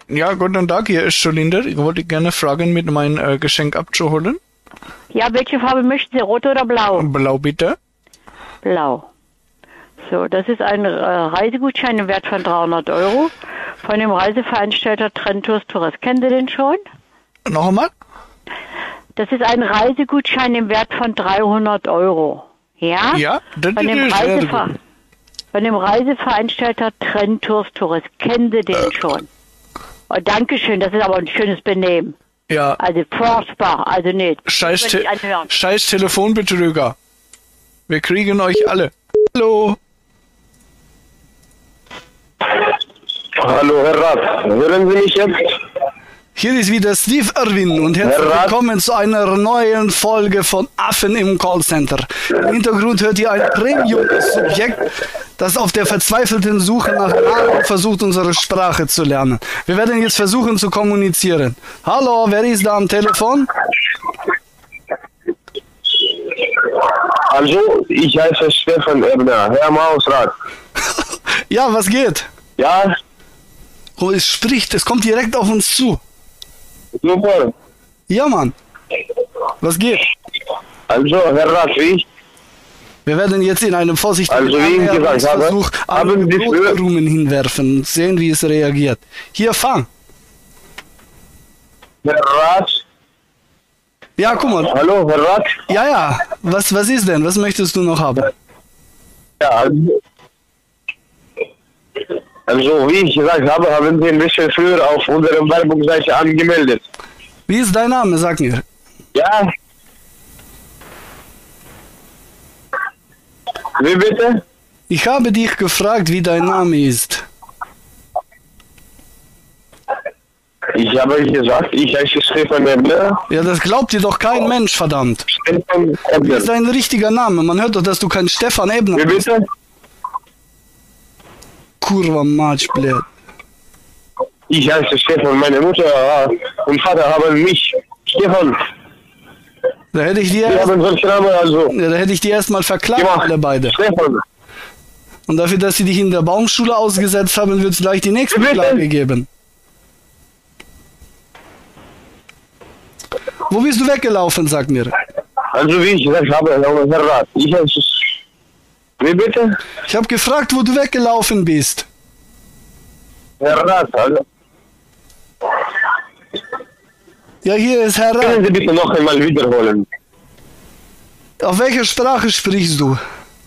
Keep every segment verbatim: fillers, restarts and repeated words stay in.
Ja, guten Tag, hier ist Scholinder. Ich wollte gerne fragen, mit mein äh, Geschenk abzuholen. Ja, welche Farbe möchten Sie, rot oder blau? Blau bitte. Blau. So, das ist ein äh, Reisegutschein im Wert von dreihundert Euro von dem Reiseveranstalter Trentours Tourist. Kennen Sie den schon? Noch einmal? Das ist ein Reisegutschein im Wert von dreihundert Euro. Ja? Ja, das von dem, ist Reisever von dem Reiseveranstalter Trentours Tourist. Kennen Sie den äh. schon? Oh, Dankeschön, das ist aber ein schönes Benehmen. Ja. Also furchtbar, also nicht. Scheiß, te Scheiß Telefonbetrüger. Wir kriegen euch alle. Hallo. Hallo, Herr Rat. Hören Sie mich jetzt? Hier ist wieder Steve Irwin und herzlich willkommen zu einer neuen Folge von Affen im Callcenter. Im Hintergrund hört ihr ein Premium-Subjekt, das auf der verzweifelten Suche nach Nahrung versucht, unsere Sprache zu lernen. Wir werden jetzt versuchen zu kommunizieren. Hallo, wer ist da am Telefon? Also, ich heiße Stefan Ebner, Herr Mausrat. Ja, was geht? Ja? Oh, es spricht, es kommt direkt auf uns zu. Super. Ja, Mann. Was geht? Also, Herr Rat, wie? Wir werden jetzt in einem vorsichtigen also, wie ich gesagt habe, Versuch haben Sie Brotkrumen hinwerfen und sehen, wie es reagiert. Hier, fang. Herr Rat? Ja, guck mal. Hallo, Herr Rat? Ja, ja. Was, was ist denn? Was möchtest du noch haben? Ja, also, also, wie ich gesagt habe, haben Sie ein bisschen früher auf unserer Werbungsseite angemeldet. Wie ist dein Name? Sag mir. Ja. Wie bitte? Ich habe dich gefragt, wie dein Name ist. Ich habe gesagt, ich heiße Stefan Ebner. Ja, das glaubt dir doch kein Mensch, verdammt. Stefan Ebner. Wie ist dein richtiger Name? Man hört doch, dass du kein Stefan Ebner bist. Wie bitte? Kurwa Matsch, blöd. Ich heiße Stefan, meine Mutter und Vater haben mich. Stefan. Da hätte ich dir Wir erst, haben solche Namen, also. ja, da hätte ich die erstmal verklagt, ja, alle beide. Stefan. Und dafür, dass sie dich in der Baumschule ausgesetzt haben, wird es gleich die nächste Klage geben. Wo bist du weggelaufen, sag mir? Also wie ich gesagt habe, Herr Rat, ich heiße... Wie bitte? Ich habe gefragt, wo du weggelaufen bist. Herr Rat, also... Ja, hier ist Herr Rat. Können Sie bitte noch einmal wiederholen? Auf welcher Sprache sprichst du?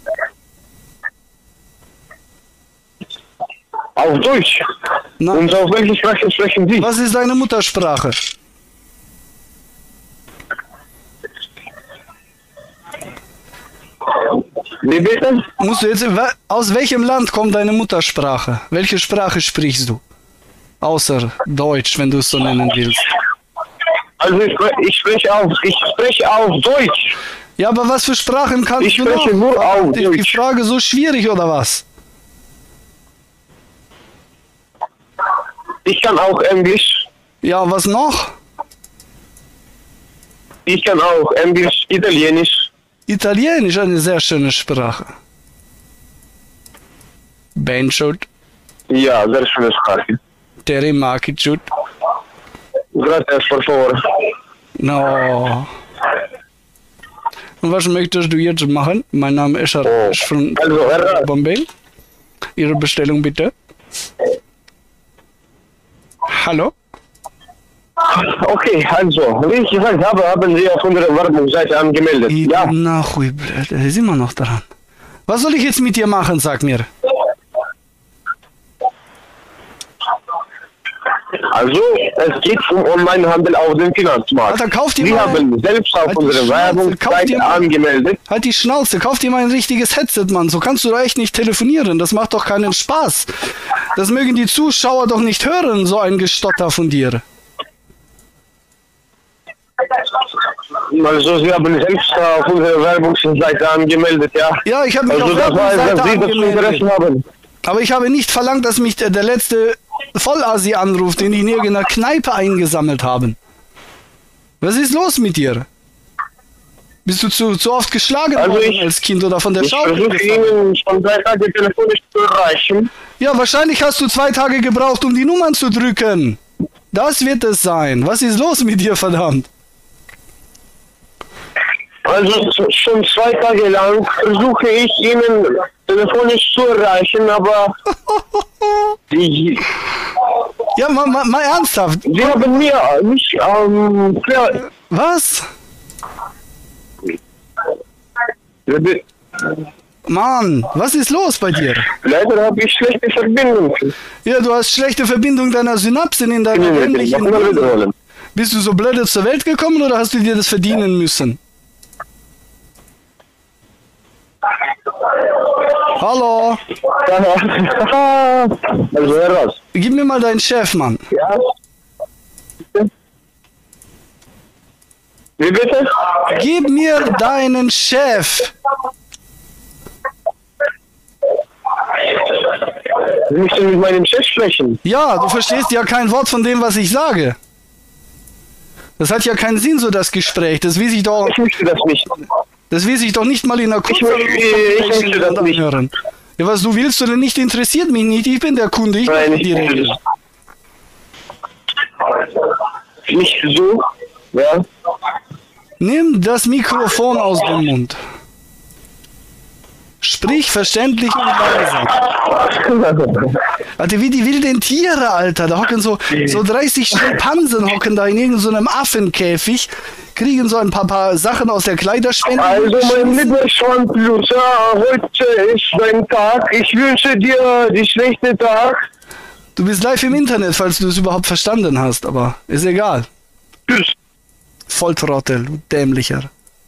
Auf Deutsch. Na, und auf welche Sprache sprechen Sie? Was ist deine Muttersprache? Wie bitte? Musst du jetzt, aus welchem Land kommt deine Muttersprache? Welche Sprache sprichst du? Außer Deutsch, wenn du es so nennen willst. Also ich, ich spreche auf, ich spreche auf Deutsch. Ja, aber was für Sprachen kannst ich du noch? Ich spreche nur auf Ist Deutsch. die Frage so schwierig oder was? Ich kann auch Englisch. Ja, was noch? Ich kann auch Englisch, Italienisch. Italienisch, eine sehr schöne Sprache. Benchut. Ja, sehr schöne Sprache. Teriyaki-chut. Gracias, por favor. No. Und was möchtest du jetzt machen? Mein Name ist oh. von also, Herr Bombay. Ihre Bestellung bitte. Hallo? Okay, also, wie ich gesagt habe, haben Sie auf unserer Werbungsseite angemeldet. Ich ja. Nachui, blöd, er ist immer noch dran. Was soll ich jetzt mit dir machen, sag mir? Also, es geht um Onlinehandel auf dem Finanzmarkt. Alter, kauf dir Sie mal, haben selbst auf halt unserer Werbungsseite mal, angemeldet. Halt die Schnauze, kauf dir mal ein richtiges Headset, Mann. So kannst du doch echt nicht telefonieren. Das macht doch keinen Spaß. Das mögen die Zuschauer doch nicht hören, so ein Gestotter von dir. Also, Sie haben selbst auf unserer Werbungsseite angemeldet, ja? Ja, ich habe mich also, auf der Werbungsseite angemeldet. Haben. Aber ich habe nicht verlangt, dass mich der, der letzte Vollasi anruft, den die in irgendeiner Kneipe eingesammelt haben. Was ist los mit dir? Bist du zu, zu oft geschlagen also worden ich, als Kind oder von der ich Schaukel versuche Ihnen schon drei Tage telefonisch zu erreichen. Ja, wahrscheinlich hast du zwei Tage gebraucht, um die Nummern zu drücken. Das wird es sein. Was ist los mit dir, verdammt? Also schon zwei Tage lang versuche ich Ihnen telefonisch zu erreichen, aber die, Ja, mal, mal, mal ernsthaft. Sie haben mir nicht ähm, klar, Was? Mann, was ist los bei dir? leider habe ich schlechte Verbindung. Ja, du hast schlechte Verbindung deiner Synapsen in deiner dämlichen Hirn. Bist du so blöde zur Welt gekommen oder hast du dir das verdienen müssen? Hallo? Also heraus. Gib mir mal deinen Chef, Mann. Ja. Wie bitte? Gib mir deinen Chef. Sie möchten mit meinem Chef sprechen. Ja, du verstehst ja kein Wort von dem, was ich sage. Das hat ja keinen Sinn, so das Gespräch. Das will ich doch, Ich möchte das nicht. das will ich doch nicht mal in einer Ich möchte, ich möchte das nicht. anhören. Ja, was du willst oder nicht, interessiert mich nicht. Ich bin der Kunde, ich Nein, möchte ich die möchte Regeln. Nicht so. Ja. Nimm das Mikrofon aus dem Mund. Sprich verständlich und leise. Alter, wie die wilden Tiere, Alter. Da hocken so, so dreißig Schimpansen hocken da in irgendeinem Affenkäfig, kriegen so ein paar, paar Sachen aus der Kleiderspende. Also mein lieber Schwanzluser, heute ist dein Tag. Ich wünsche dir die schlechte Tag. Du bist live im Internet, falls du es überhaupt verstanden hast, aber ist egal. Tschüss. Volltrottel, du dämlicher.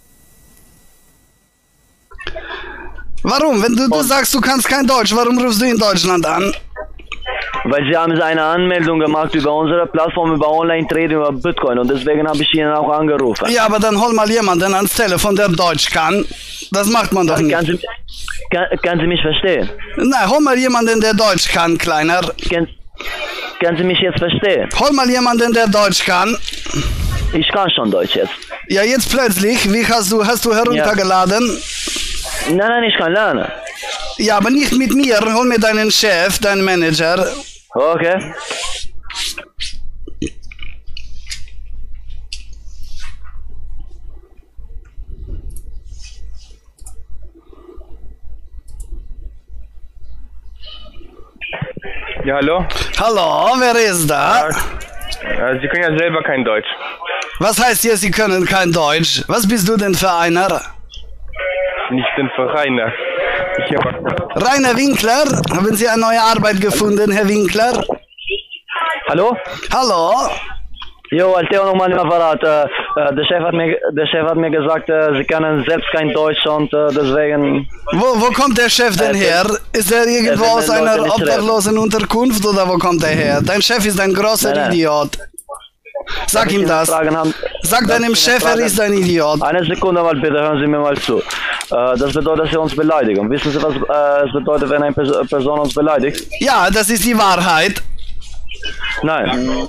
Warum? Wenn du, du sagst, du kannst kein Deutsch, warum rufst du in Deutschland an? Weil Sie haben eine Anmeldung gemacht über unsere Plattform, über Online-Trading, über Bitcoin und deswegen habe ich Ihnen auch angerufen. Ja, aber dann hol mal jemanden ans Telefon, der Deutsch kann. Das macht man doch nicht. Kann Sie, kann, kann Sie mich verstehen? Nein, hol mal jemanden, der Deutsch kann, Kleiner. Kann, kann Sie mich jetzt verstehen? Hol mal jemanden, der Deutsch kann. Ich kann schon Deutsch jetzt. Ja, jetzt plötzlich, wie hast du, hast du heruntergeladen? Nein, nein, ich kann lernen. Ja, aber nicht mit mir. Hol mir deinen Chef, deinen Manager. Okay. Ja, hallo? Hallo, wer ist da? Äh, Sie können ja selber kein Deutsch. Was heißt hier, Sie können kein Deutsch? Was bist du denn für einer? Ich bin Vereiner. Ich habe Rainer Winkler, haben Sie eine neue Arbeit gefunden, Herr Winkler? Hallo? Hallo? Jo, Alteo nochmal im Apparat. Äh, äh, der, Chef hat mir, der Chef hat mir gesagt, äh, Sie können selbst kein Deutsch und äh, deswegen... Wo, wo kommt der Chef denn her? Ist er irgendwo aus einer obdachlosen Unterkunft oder wo kommt er her? Dein Chef ist ein großer Nein, nein. Idiot. Sag ihm das. Haben, Sag deinem Chef, er ist ein Idiot. Eine Sekunde mal bitte, hören Sie mir mal zu. Äh, das bedeutet, dass Sie uns beleidigen. Wissen Sie, was äh, es bedeutet, wenn eine Pers Person uns beleidigt? Ja, das ist die Wahrheit. Nein.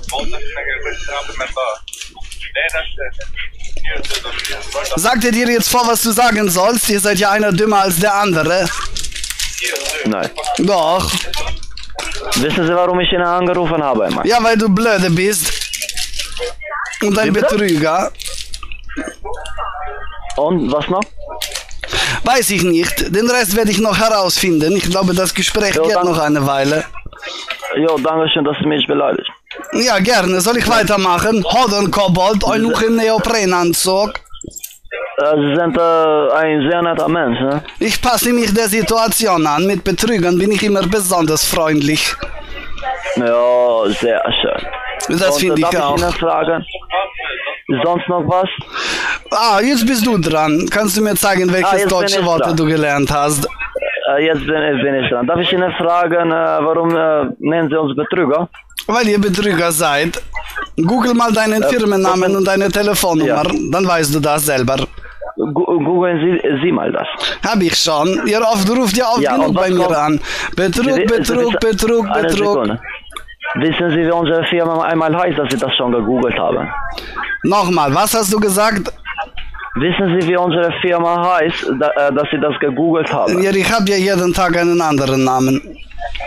Sagt er dir jetzt vor, was du sagen sollst? Ihr seid ja einer dümmer als der andere. Nein. Doch. Wissen Sie, warum ich Ihnen angerufen habe, Mann? Ja, weil du blöde bist. Und ein Betrüger. Und was noch? Weiß ich nicht. Den Rest werde ich noch herausfinden. Ich glaube, das Gespräch Jo, geht danke. noch eine Weile. Jo, danke schön, dass Sie mich beleidigt. Ja, gerne. Soll ich weitermachen? Hoddenkobold, euch im Neoprenanzug. Äh, Sie sind äh, ein sehr netter Mensch, ne? Ich passe mich der Situation an. Mit Betrügern bin ich immer besonders freundlich. Ja, sehr schön. Das Und, finde äh, ich darf auch. Ich Ihnen fragen, sonst noch was? Ah, jetzt bist du dran. Kannst du mir zeigen, Ah, welches jetzt bin deutsche ich Worte dran. du gelernt hast? Äh, jetzt bin, bin ich dran. Darf ich Ihnen fragen, äh, warum äh, nennen Sie uns Betrüger? Weil ihr Betrüger seid. Google mal deinen Firmennamen Moment. und deine Telefonnummer. Ja. Dann weißt du das selber. Gu googeln Sie, Sie mal das. Hab ich schon. Ihr oft ruft ja oft Ja, genug und was bei mir kommt? an. Betrug, Sie- Sie Betrug, wissen- Betrug, Eine Betrug. Sekunde. Wissen Sie, wie unsere Firma einmal heißt, dass Sie das schon gegoogelt haben? Nochmal, was hast du gesagt? Wissen Sie, wie unsere Firma heißt, da, äh, dass Sie das gegoogelt haben? Ja, ich habe ja jeden Tag einen anderen Namen.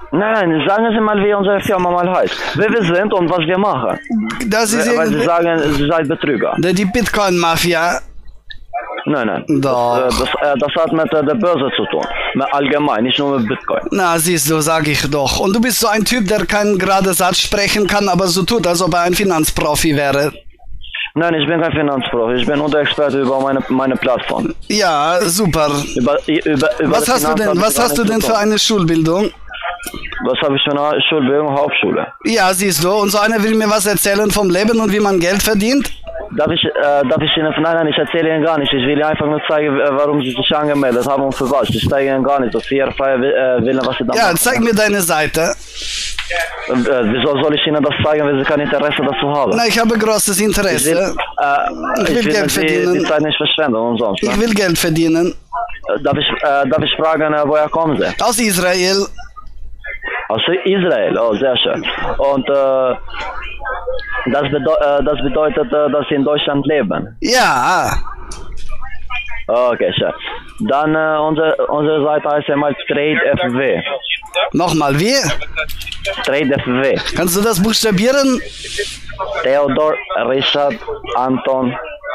Nein, nein, sagen Sie mal, wie unsere Firma mal heißt. Wer wir sind und was wir machen. Das ist Weil Sie sagen, Sie seid Betrüger. Die Bitcoin-Mafia. Nein, nein. Doch. Das, das, das hat mit der Börse zu tun. Allgemein, nicht nur mit Bitcoin. Na, siehst du, sag ich doch. Und du bist so ein Typ, der keinen geraden Satz sprechen kann, aber so tut, als ob er ein Finanzprofi wäre. Nein, ich bin kein Finanzprofi. Ich bin nur der Experte über meine, meine Plattform. Ja, super. Über, über, über was hast du denn, was hast du denn für eine Schulbildung? Was habe ich für eine Schulbildung? Hauptschule. Ja, siehst du, und so einer will mir was erzählen vom Leben und wie man Geld verdient? Darf ich, äh, darf ich Ihnen, nein, nein, ich erzähle Ihnen gar nicht. Ich will Ihnen einfach nur zeigen, warum Sie sich angemeldet haben und für was. Ich zeige Ihnen gar nicht, dass Sie Ihre freie äh, Willen, was Sie da Ja, machen. zeig mir deine Seite. Äh, wieso soll ich Ihnen das zeigen, wenn Sie kein Interesse dazu haben? Na, ich habe großes Interesse. Ich will, äh, ich will ich will Geld Sie verdienen. die Zeit nicht verschwenden und sonst. Ne? Ich will Geld verdienen. Äh, darf, ich, äh, darf ich fragen, äh, woher kommen Sie? Aus Israel. Aus Israel, oh, sehr schön. Und äh, das, bedeu äh, das bedeutet, äh, dass Sie in Deutschland leben? Ja. Okay, schön. Dann äh, unsere, unsere Seite heißt einmal Trade F W. Nochmal, wie? Trade F W. Kannst du das buchstabieren? Theodor, Richard, Anton.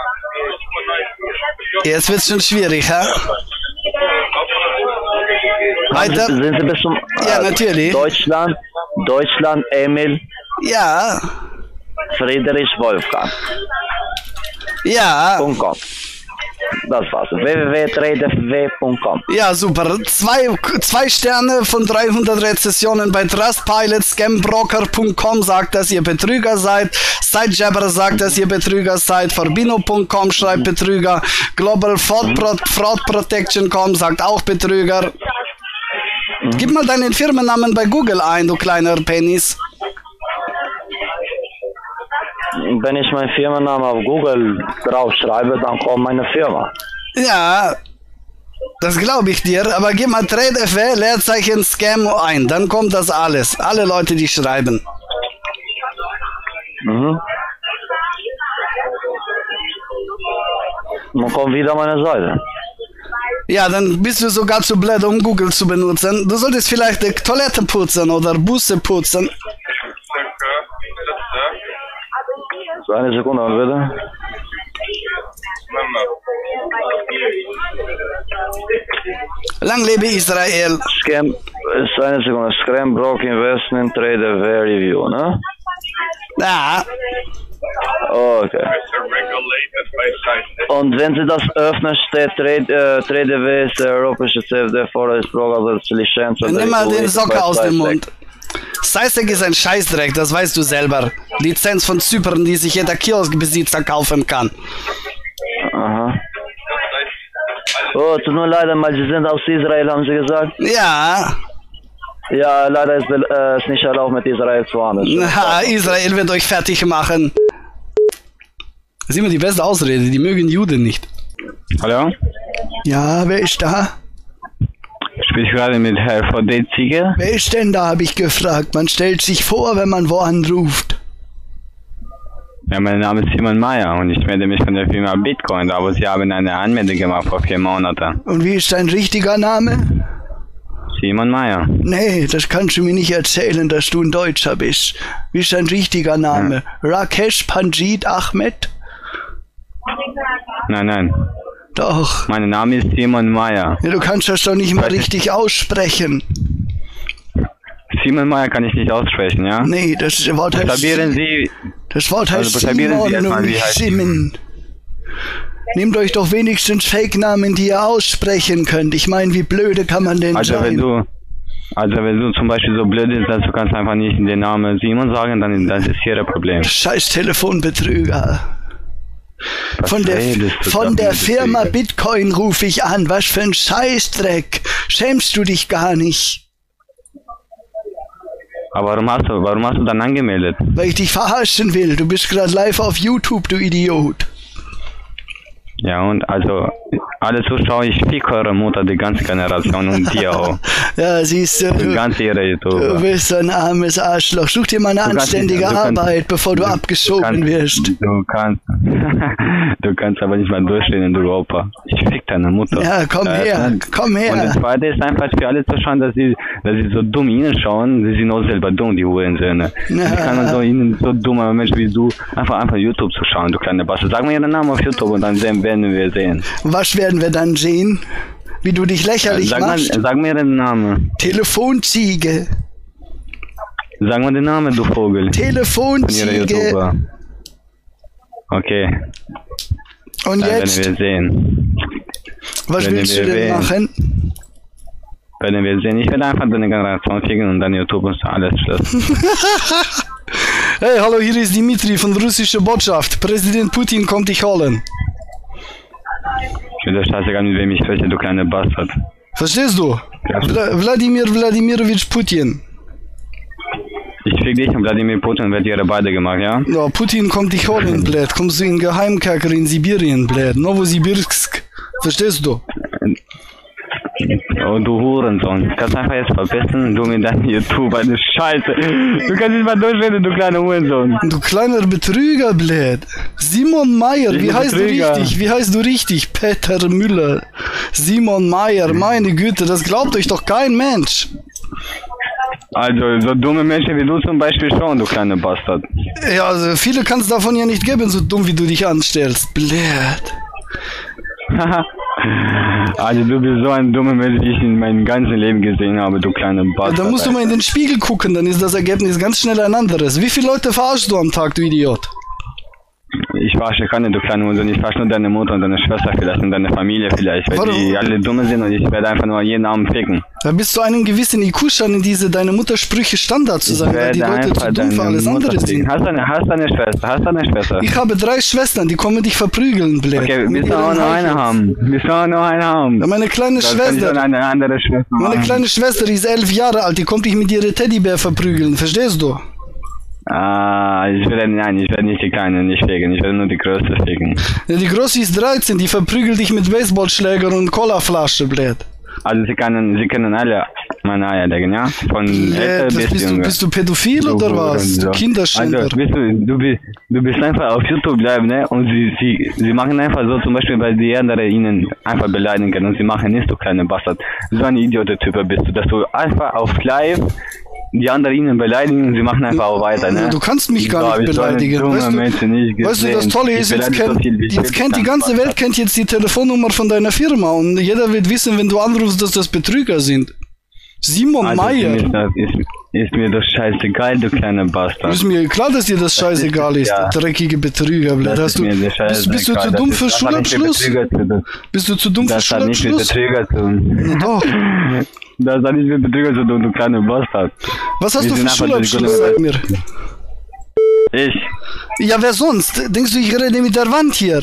Jetzt wird's schon schwierig, hä? Weiter? Sind Sie bis zum... Ja, äh, natürlich. Deutschland, Deutschland, Emil, Ja. Friedrich, Wolfgang. Ja. Punkt com. Das war's. w w w punkt trade f w punkt com. Ja, super. Zwei, zwei Sterne von dreihundert Rezessionen bei Trustpilot. Scambroker punkt com sagt, dass ihr Betrüger seid. Sitejabber sagt, dass ihr Betrüger seid. Forbino punkt com schreibt Betrüger. Global Fraud, Pro Fraud Protection punkt com sagt auch Betrüger. Gib mal deinen Firmennamen bei Google ein, du kleiner Penis. Wenn ich meinen Firmennamen auf Google draufschreibe, dann kommt meine Firma. Ja, das glaube ich dir, aber gib mal Trade F W, Leerzeichen Scam ein, dann kommt das alles. Alle Leute, die schreiben. Mhm. Dann kommt wieder meine Seite. Ja, dann bist du sogar zu blöd, um Google zu benutzen. Du solltest vielleicht die Toilette putzen oder Busse putzen. Eine Sekunde, bitte. Lang lebe Israel. Scam, ist eine Sekunde. Scam, Broke Investment, Trade F W Review, ne? Ja. Okay. Und wenn Sie das öffnen, steht Trade, äh, Trade F W ist der europäische C F D-Vorratsprogramm als Lizenz. Nimm mal den Socker aus dem Mund. Seisek ist ein Scheißdreck, das weißt du selber. Lizenz von Zypern, die sich jeder Kioskbesitzer kaufen kann. Aha. Oh, tut mir leid, weil Sie sind aus Israel, haben Sie gesagt? Ja. Ja, leider ist es äh, nicht erlaubt, mit Israel zu handeln. Na, Israel wird euch fertig machen. Das ist immer die beste Ausrede, die mögen Juden nicht. Hallo? Ja, wer ist da? Ich bin gerade mit Herrn V D-Ziege. Wer ist denn da, habe ich gefragt. Man stellt sich vor, wenn man wo anruft. Ja, mein Name ist Simon Meyer und ich melde mich von der Firma Bitcoin, aber Sie haben eine Anmeldung gemacht vor vier Monaten. Und wie ist dein richtiger Name? Simon Meyer. Nee, das kannst du mir nicht erzählen, dass du ein Deutscher bist. Wie ist dein richtiger Name? Ja. Rakesh Panjit Ahmed? Nein, nein. Doch. Mein Name ist Simon Meyer. Ja, du kannst das doch nicht mal richtig aussprechen. Simon Meyer kann ich nicht aussprechen, ja? Nee, das Wort heißt... Buchstabieren Sie... Das Wort heißt also Simon erstmal, und nicht Simon. Nehmt euch doch wenigstens Fake-Namen, die ihr aussprechen könnt. Ich meine, wie blöde kann man denn also sein? Wenn du, also wenn du zum Beispiel so blöd bist, dass du kannst einfach nicht den Namen Simon sagen, dann das ist hier ein Problem. Scheiß Telefonbetrüger. Was Von der, von der Firma Betrüger? Bitcoin rufe ich an. Was für ein Scheißdreck. Schämst du dich gar nicht? Aber warum hast du, warum hast du dann angemeldet? Weil ich dich verarschen will. Du bist gerade live auf YouTube, du Idiot. Ja, und also, Alle Zuschauer, ich fick eure Mutter, die ganze Generation und dir auch. Ja, siehst du, Die ganze ihre du YouTuber. bist ein armes Arschloch. Such dir mal eine Du kannst anständige nicht- du kannst- Arbeit, bevor du, du abgeschoben kannst- wirst. Du kannst, du kannst aber nicht mal durchstehen, du Opa. Ich fick deine Mutter. Ja, komm Ja, her, dann- komm Und das her. zweite ist einfach für alle zu schauen, dass sie, dass sie so dumm ihnen schauen, sie sind auch selber dumm, die Hurensöhne. Ja. Wie kann man so ihnen, so dummer Mensch wie du, einfach einfach YouTube zu schauen, du kleine Bastard. Sag mir ihren Namen auf YouTube und dann sehen, werden wir sehen. Was werden wir dann sehen? Wie du dich lächerlich Sag, mal, machst? sag mir den Namen. Telefonziege. Sag mal den Namen, du Vogel. Von ihrer Telefonziege. YouTuber. Okay, Und dann werden jetzt, wir sehen. was werden willst wir du denn wählen. machen? Werden wir sehen. Ich werde einfach deine Generation ficken und dann YouTube und alles Schluss. Hey, hallo, hier ist Dimitri von der russischen Botschaft. Präsident Putin kommt dich holen. Ich bin der scheißegal, mit wem ich spreche, du kleine Bastard. Verstehst du? Ja. Wla Wladimir Wladimirovich Putin. Ich fick dich und Wladimir Putin wird ihre beide gemacht, ja? Ja, Putin kommt dich holen, blöd. Kommst du in Geheimkerker in Sibirien, blöd. Novosibirsk. Verstehst du? Oh, du Hurensohn. Kannst einfach jetzt verpissen, du mit deinem YouTube, eine Scheiße. Du kannst nicht mal durchreden, du kleiner Hurensohn. Du kleiner Betrüger, blöd. Simon Mayer, Ich wie bin heißt du Betrüger. richtig? Wie heißt du richtig? Peter Müller. Simon Mayer, meine Güte, das glaubt euch doch kein Mensch. Also, so dumme Menschen wie du zum Beispiel schon, du kleine Bastard. Ja, also viele kann es davon ja nicht geben, so dumm wie du dich anstellst. Blöd. Also, du bist so ein dummer Mensch, wie ich in meinem ganzen Leben gesehen habe, du kleine Bastard. Da musst du mal in den Spiegel gucken, dann ist das Ergebnis ganz schnell ein anderes. Wie viele Leute verarschst du am Tag, du Idiot? Ich verarsche keine, du kleine Hurensohn. Ich verarsche nur deine Mutter und deine Schwester vielleicht und deine Familie vielleicht, weil Warum? die alle dumme sind und ich werde einfach nur jeden Abend ficken. Da bist du einem gewissen I Q schon in diese deine Muttersprüche Standard zu sein, weil die Leute zu dumm für alles andere sind. Hast du eine, hast du eine Schwester? Hast du eine Schwester? Ich habe drei Schwestern, die kommen dich verprügeln, blöd. Okay, Mit willst du auch ihren noch eine High-Heels. haben? Willst du auch noch eine haben? Ja, meine kleine Dann kann ich dann Schwester, eine andere Schwester meine machen. kleine Schwester, die ist elf Jahre alt, die kommt dich mit ihren Teddybär verprügeln, verstehst du? Ah, ich werde, nein, ich werde nicht die kleine nicht ficken, ich werde nur die größte ficken. Ja, die Große ist dreizehn, die verprügelt dich mit Baseballschläger und Colaflasche, blöd. Also sie können, sie können alle meine Eier legen, ja? Von Ja, älter das bis bist, du, jünger. bist du pädophil Du oder was? Hurensohn. Du Kinderschänder. Also, bist du, du, bist, du bist einfach auf YouTube bleiben, ne? Und sie, sie, sie machen einfach so, zum Beispiel, weil die andere ihnen einfach beleidigen können und sie machen nicht, du kleine Bastard. So ein Idiotentyp bist du, dass du einfach auf Live die anderen ihnen beleidigen und sie machen einfach auch weiter, ne? Du kannst mich gar So, hab nicht ich so eine beleidigen. dumme Weißt du, Menschen nicht weißt du, das gesehen. Tolle Ich ist, jetzt, beleidige so kennt, viel, wie ich jetzt will, kennt die kleiner ganze Bastard. Welt kennt jetzt die Telefonnummer von deiner Firma und jeder wird wissen, wenn du anrufst, dass das Betrüger sind. Simon Also, Mayer. Ist, das, ist, ist mir das scheißegal, du kleiner Bastard. Ist mir klar, dass dir das scheißegal ist, ja. du dreckige Betrüger. Blöd. Das Hast ist du, mir der bist, bist du scheißegal. zu Das dumm ist- für das hat nichts mit Schulabschluss? Betrüger zu tun. Bist du zu dumm für Das hat nichts mit Schulabschluss? Betrüger zu tun. Doch. Das hat nichts mit Betrüger zu tun, du kleiner Bastard. Was hast Wir du sind für einfach durch die Schulabschluss, sag mir? Ich. Ja, wer sonst? Denkst du, ich rede mit der Wand hier?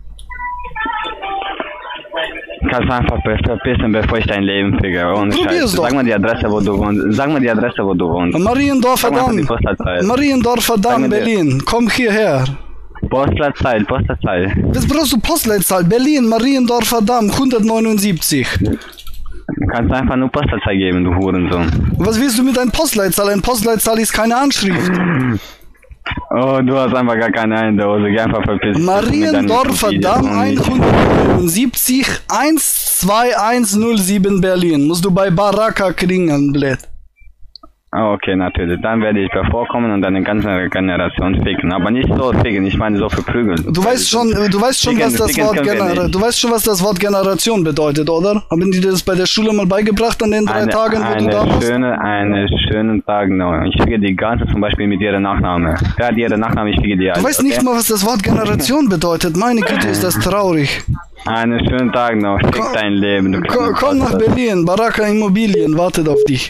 Kannst einfach be- verpissen, bevor ich dein Leben ficke. Ohne Probier's Scheiß. doch. Sag mal die Adresse, wo du wohnst. Sag mal die Adresse, wo du wohnst. Mariendorfer Sag mal einfach die Damm. Postleitzahl. Mariendorfer Sag Damm, mir die- Berlin. Komm hierher. Postleitzahl, Postleitzahl. Jetzt brauchst du Postleitzahl. Berlin, Mariendorfer Damm, hundertneunundsiebzig. Du kannst einfach nur Postleitzahl geben, du Hurensohn. Was willst du mit einem Postleitzahl? Ein Postleitzahl ist keine Anschrift. Oh, du hast einfach gar keine Eier in der Hose. Geh einfach verpissen. Mariendorfer Damm, hundertneunundsiebzig, eins zwei eins null sieben Berlin. Musst du bei Baraka klingeln, blöd. Oh, okay, natürlich. Dann werde ich bevorkommen und deine ganze Generation ficken. Aber nicht so ficken, ich meine so verprügeln. Du weißt schon, du weißt schon, was das Wort Gener du weißt schon, was das Wort Generation bedeutet, oder? Haben die dir das bei der Schule mal beigebracht an den drei eine, Tagen, wo eine du da warst? schöne, eine schönen Tag noch. Ich fiege die ganze zum Beispiel mit ihrer Nachname. Ja, die ihre Nachname, ich fiege die Du alles, weißt okay? nicht mal, was das Wort Generation bedeutet. Meine Güte, ist das traurig. Einen schönen Tag noch. Fick Komm- dein Leben. Du Komm, komm nach Berlin, Baraka Immobilien wartet auf dich.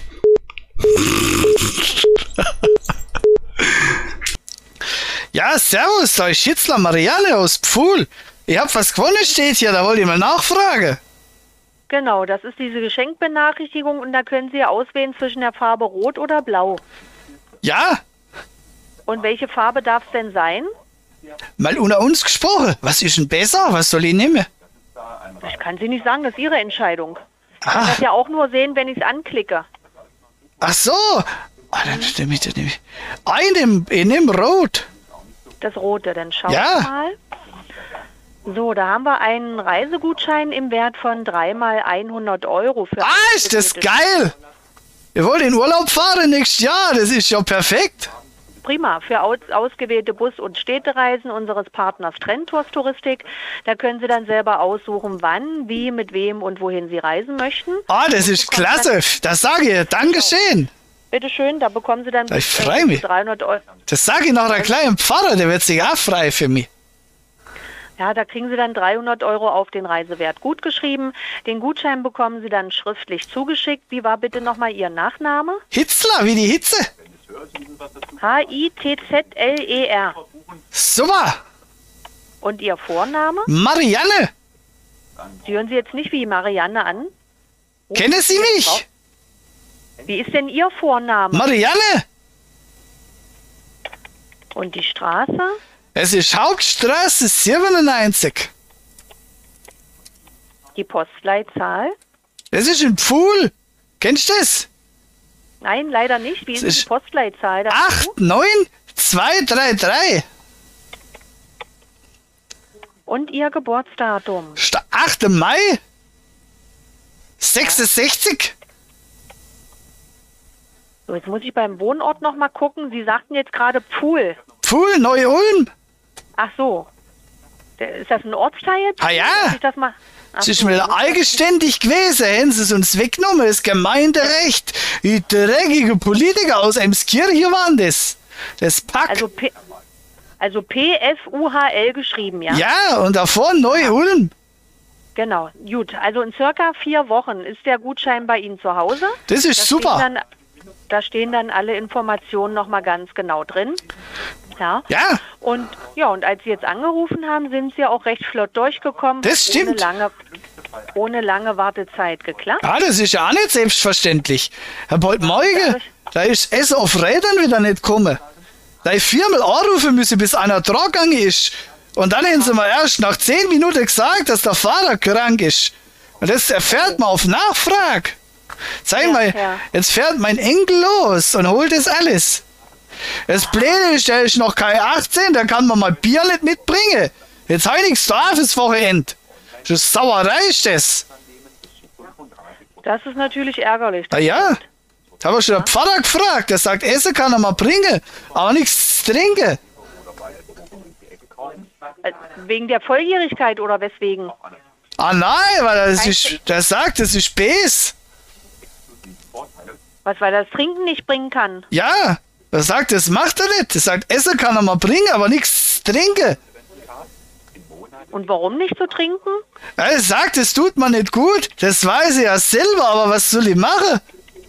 Ja, servus, da ist Schitzler Marianne aus Pfuhl. Ich hab was gewonnen, steht hier, da wollt ihr mal nachfragen. Genau, das ist diese Geschenkbenachrichtigung und da können Sie auswählen zwischen der Farbe Rot oder Blau. Ja, Und welche Farbe darf es denn sein? mal unter uns gesprochen. Was ist denn besser? Was soll ich nehmen? Ich kann Sie nicht sagen, das ist Ihre Entscheidung. Ich Ah. kann das ja auch nur sehen, wenn ich es anklicke. Ach so. Ah, dann nehme ich, dann nehme ich. Einem, in dem Rot. Das rote, dann schauen Ja. wir mal. So, da haben wir einen Reisegutschein im Wert von dreimal hundert Euro. Für Ah, ist das geil. Ihr wollt in Urlaub fahren nächstes Jahr. Das ist ja perfekt. Prima, für aus, ausgewählte Bus- und Städtereisen unseres Partners Trendtours Touristik. Da können Sie dann selber aussuchen, wann, wie, mit wem und wohin Sie reisen möchten. Ah, das ist klasse. Das sage ich. Dankeschön. Bitte schön, da bekommen Sie dann Ich freu mich. dreihundert Euro. Das sage ich noch einer kleinen Pfarrer. Der wird sich auch frei für mich. Ja, da kriegen Sie dann dreihundert Euro auf den Reisewert gutgeschrieben. Den Gutschein bekommen Sie dann schriftlich zugeschickt. Wie war bitte nochmal Ihr Nachname? Hitzler, wie die Hitze. H I T Z L E R. Super. Und Ihr Vorname? Marianne. Sie hören Sie jetzt nicht wie Marianne an. Kennen Sie mich? Wie ist denn Ihr Vorname? Marianne. Und die Straße? Es ist Hauptstraße siebenundneunzig. Die Postleitzahl? Das ist ein Pfuhl. Kennst du das? Nein, leider nicht. Wie ist Das die ist Postleitzahl dazu? acht neun zwei drei drei. Und Ihr Geburtsdatum? Sta- achter Mai sechsundsechzig. So, jetzt muss ich beim Wohnort noch mal gucken. Sie sagten jetzt gerade Pfuhl. Pfuhl, Neu-Ulm. Ach so. Der- Ist das ein Ortsteil? Ah ja. Darf ich das mal? Ach Es ist so, mir muss ich- eigenständig gewesen. Hätten sie es uns weggenommen. Das Gemeinderecht. Die dreckige Politiker aus Emskirchen waren das. Das Pack. Also P, also P F U H L geschrieben, ja? Ja, und davor Neu-Ulm. Genau. Gut. Also in circa vier Wochen ist der Gutschein bei Ihnen zu Hause. Das ist Da super. Stehen dann, da stehen dann alle Informationen noch mal ganz genau drin. Ja. Ja. Und ja, und als Sie jetzt angerufen haben, sind Sie auch recht flott durchgekommen. Das Ohne stimmt. lange, ohne lange Wartezeit geklappt. Ah, das ist ja auch nicht selbstverständlich. Herr Boltmeuge, da ist Essen auf Rädern wieder nicht gekommen. Da ich viermal anrufen müssen, bis einer dran gegangen ist. Und dann haben sie mir erst nach zehn Minuten gesagt, dass der Fahrer krank ist. Und das erfährt man auf Nachfrage. Sag Ja, mal, ja. jetzt fährt mein Enkel los und holt das alles. Das Blöde ist, der ist noch kein achtzehn, der kann man mal Bier nicht mitbringen. Jetzt habe ich nichts da fürs Wochenende. Das ist Sauerei, ist das. Das ist natürlich ärgerlich. Ah ja, da habe ich schon der Pfarrer gefragt. Der sagt, Essen kann er mal bringen, aber nichts trinken. Äh, Wegen der Volljährigkeit oder weswegen? Ah nein, weil das ist, der sagt, das ist Bes. Was, weil er das Trinken nicht bringen kann? Ja, der sagt, das macht er nicht. Der sagt, Essen kann er mal bringen, aber nichts trinken. Und warum nicht so trinken? Er sagt, es tut mir nicht gut. Das weiß ich ja selber, aber was soll ich machen?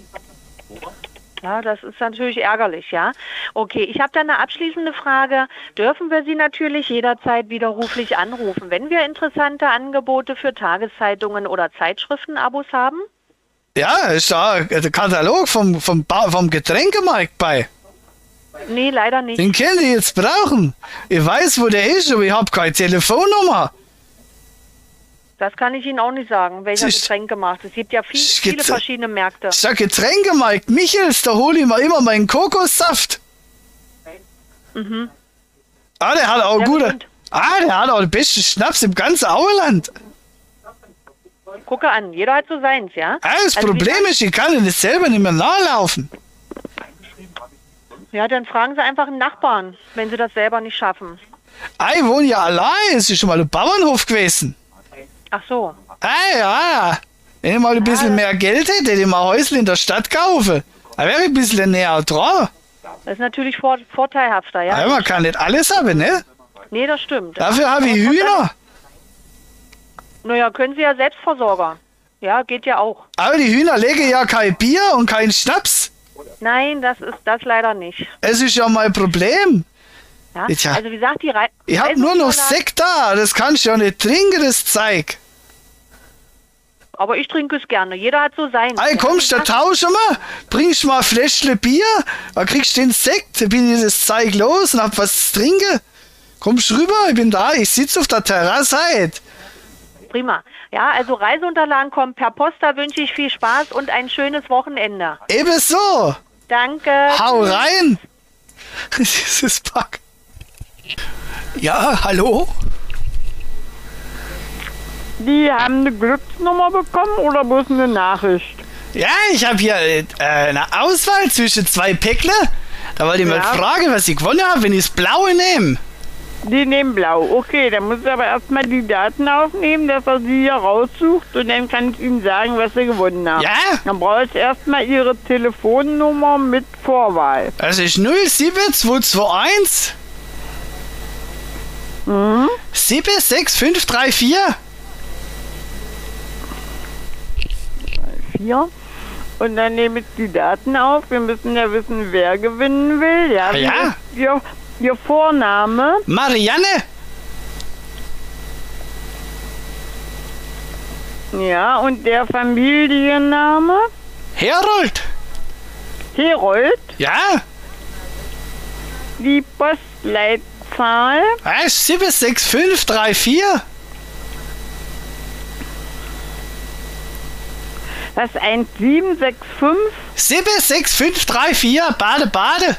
Ja, das ist natürlich ärgerlich, ja. Okay, ich habe da eine abschließende Frage. Dürfen wir Sie natürlich jederzeit widerruflich anrufen, wenn wir interessante Angebote für Tageszeitungen oder Zeitschriftenabos haben? Ja, ist da der Katalog vom, vom, Ba- vom Getränkemarkt bei. Nee, leider nicht. Den können die jetzt brauchen. Ich weiß, wo der ist, aber ich habe keine Telefonnummer. Das kann ich Ihnen auch nicht sagen, welcher Ist- Getränkemarkt. Es gibt ja viel, Ist viele Geträ- verschiedene Märkte. Ich sag Getränkemarkt Michels, da hole ich mir immer meinen Kokossaft. Mhm. Ah, der hat auch Sehr gute. gesund. Ah, der hat auch den besten Schnaps im ganzen Auerland. Gucke an, jeder hat so seins, ja? Ah, das Also Problem wie- ist, ich kann das selber nicht mehr nachlaufen. Ja, dann fragen Sie einfach einen Nachbarn, wenn Sie das selber nicht schaffen. Ah, ich wohne ja allein. Es ist schon mal ein Bauernhof gewesen. Ach so. Ah, ja. Wenn ich mal ein bisschen mehr Geld hätte, hätte ich mal ein Häusl in der Stadt kaufen. Da wäre ich ein bisschen näher dran. Das ist natürlich vor, vorteilhafter, ja? Aber man kann nicht alles haben, ne? Nee, das stimmt. Dafür habe ich Hühner. Naja, können Sie ja Selbstversorger. Ja, geht ja auch. Aber die Hühner legen ja kein Bier und keinen Schnaps. Nein, das ist das leider nicht. Es ist ja mein Problem. Ja? Tja. Also wie gesagt, die Rei Ich hab nur noch Reisevorlage- Sekt da. Das kannst du ja nicht trinken, das Zeug. Aber ich trinke es gerne. Jeder hat so sein. Ey, kommst du, tauschen wir? Bringst mal ein Fläschle Bier, dann kriegst du den Sekt, dann bin ich das Zeug los und hab was zu trinken. Kommst rüber, ich bin da, ich sitze auf der Terrasse halt. prima. Ja, also Reiseunterlagen kommen per Post, da wünsche ich viel Spaß und ein schönes Wochenende. Ebenso. Danke. Hau rein. Dieses Pack. Ja, hallo? Die haben eine Glücksnummer bekommen oder bloß eine Nachricht? Ja, ich habe hier äh, eine Auswahl zwischen zwei Päckle. Da wollte ich Ja. mal fragen, was ich gewonnen habe, wenn ich das Blaue nehme. Die nehmen blau. Okay, dann muss ich aber erstmal die Daten aufnehmen, dass er sie hier raussucht und dann kann ich ihm sagen, was sie gewonnen haben. Ja? Dann brauche ich erstmal ihre Telefonnummer mit Vorwahl. Das ist null sieben zwei zwei eins Mhm. sieben sechs fünf drei vier. Vier. Und dann nehme ich die Daten auf. Wir müssen ja wissen, wer gewinnen will. Ja. Ah, ja? Wie ist Ihr, ihr Vorname? Marianne. Ja, und der Familienname? Herold. Herold. Ja? Die Postleitzahl? Was? sieben sechs fünf drei vier. Das ist eins sieben sechs fünf sieben sechs fünf drei vier. Bade, Bade.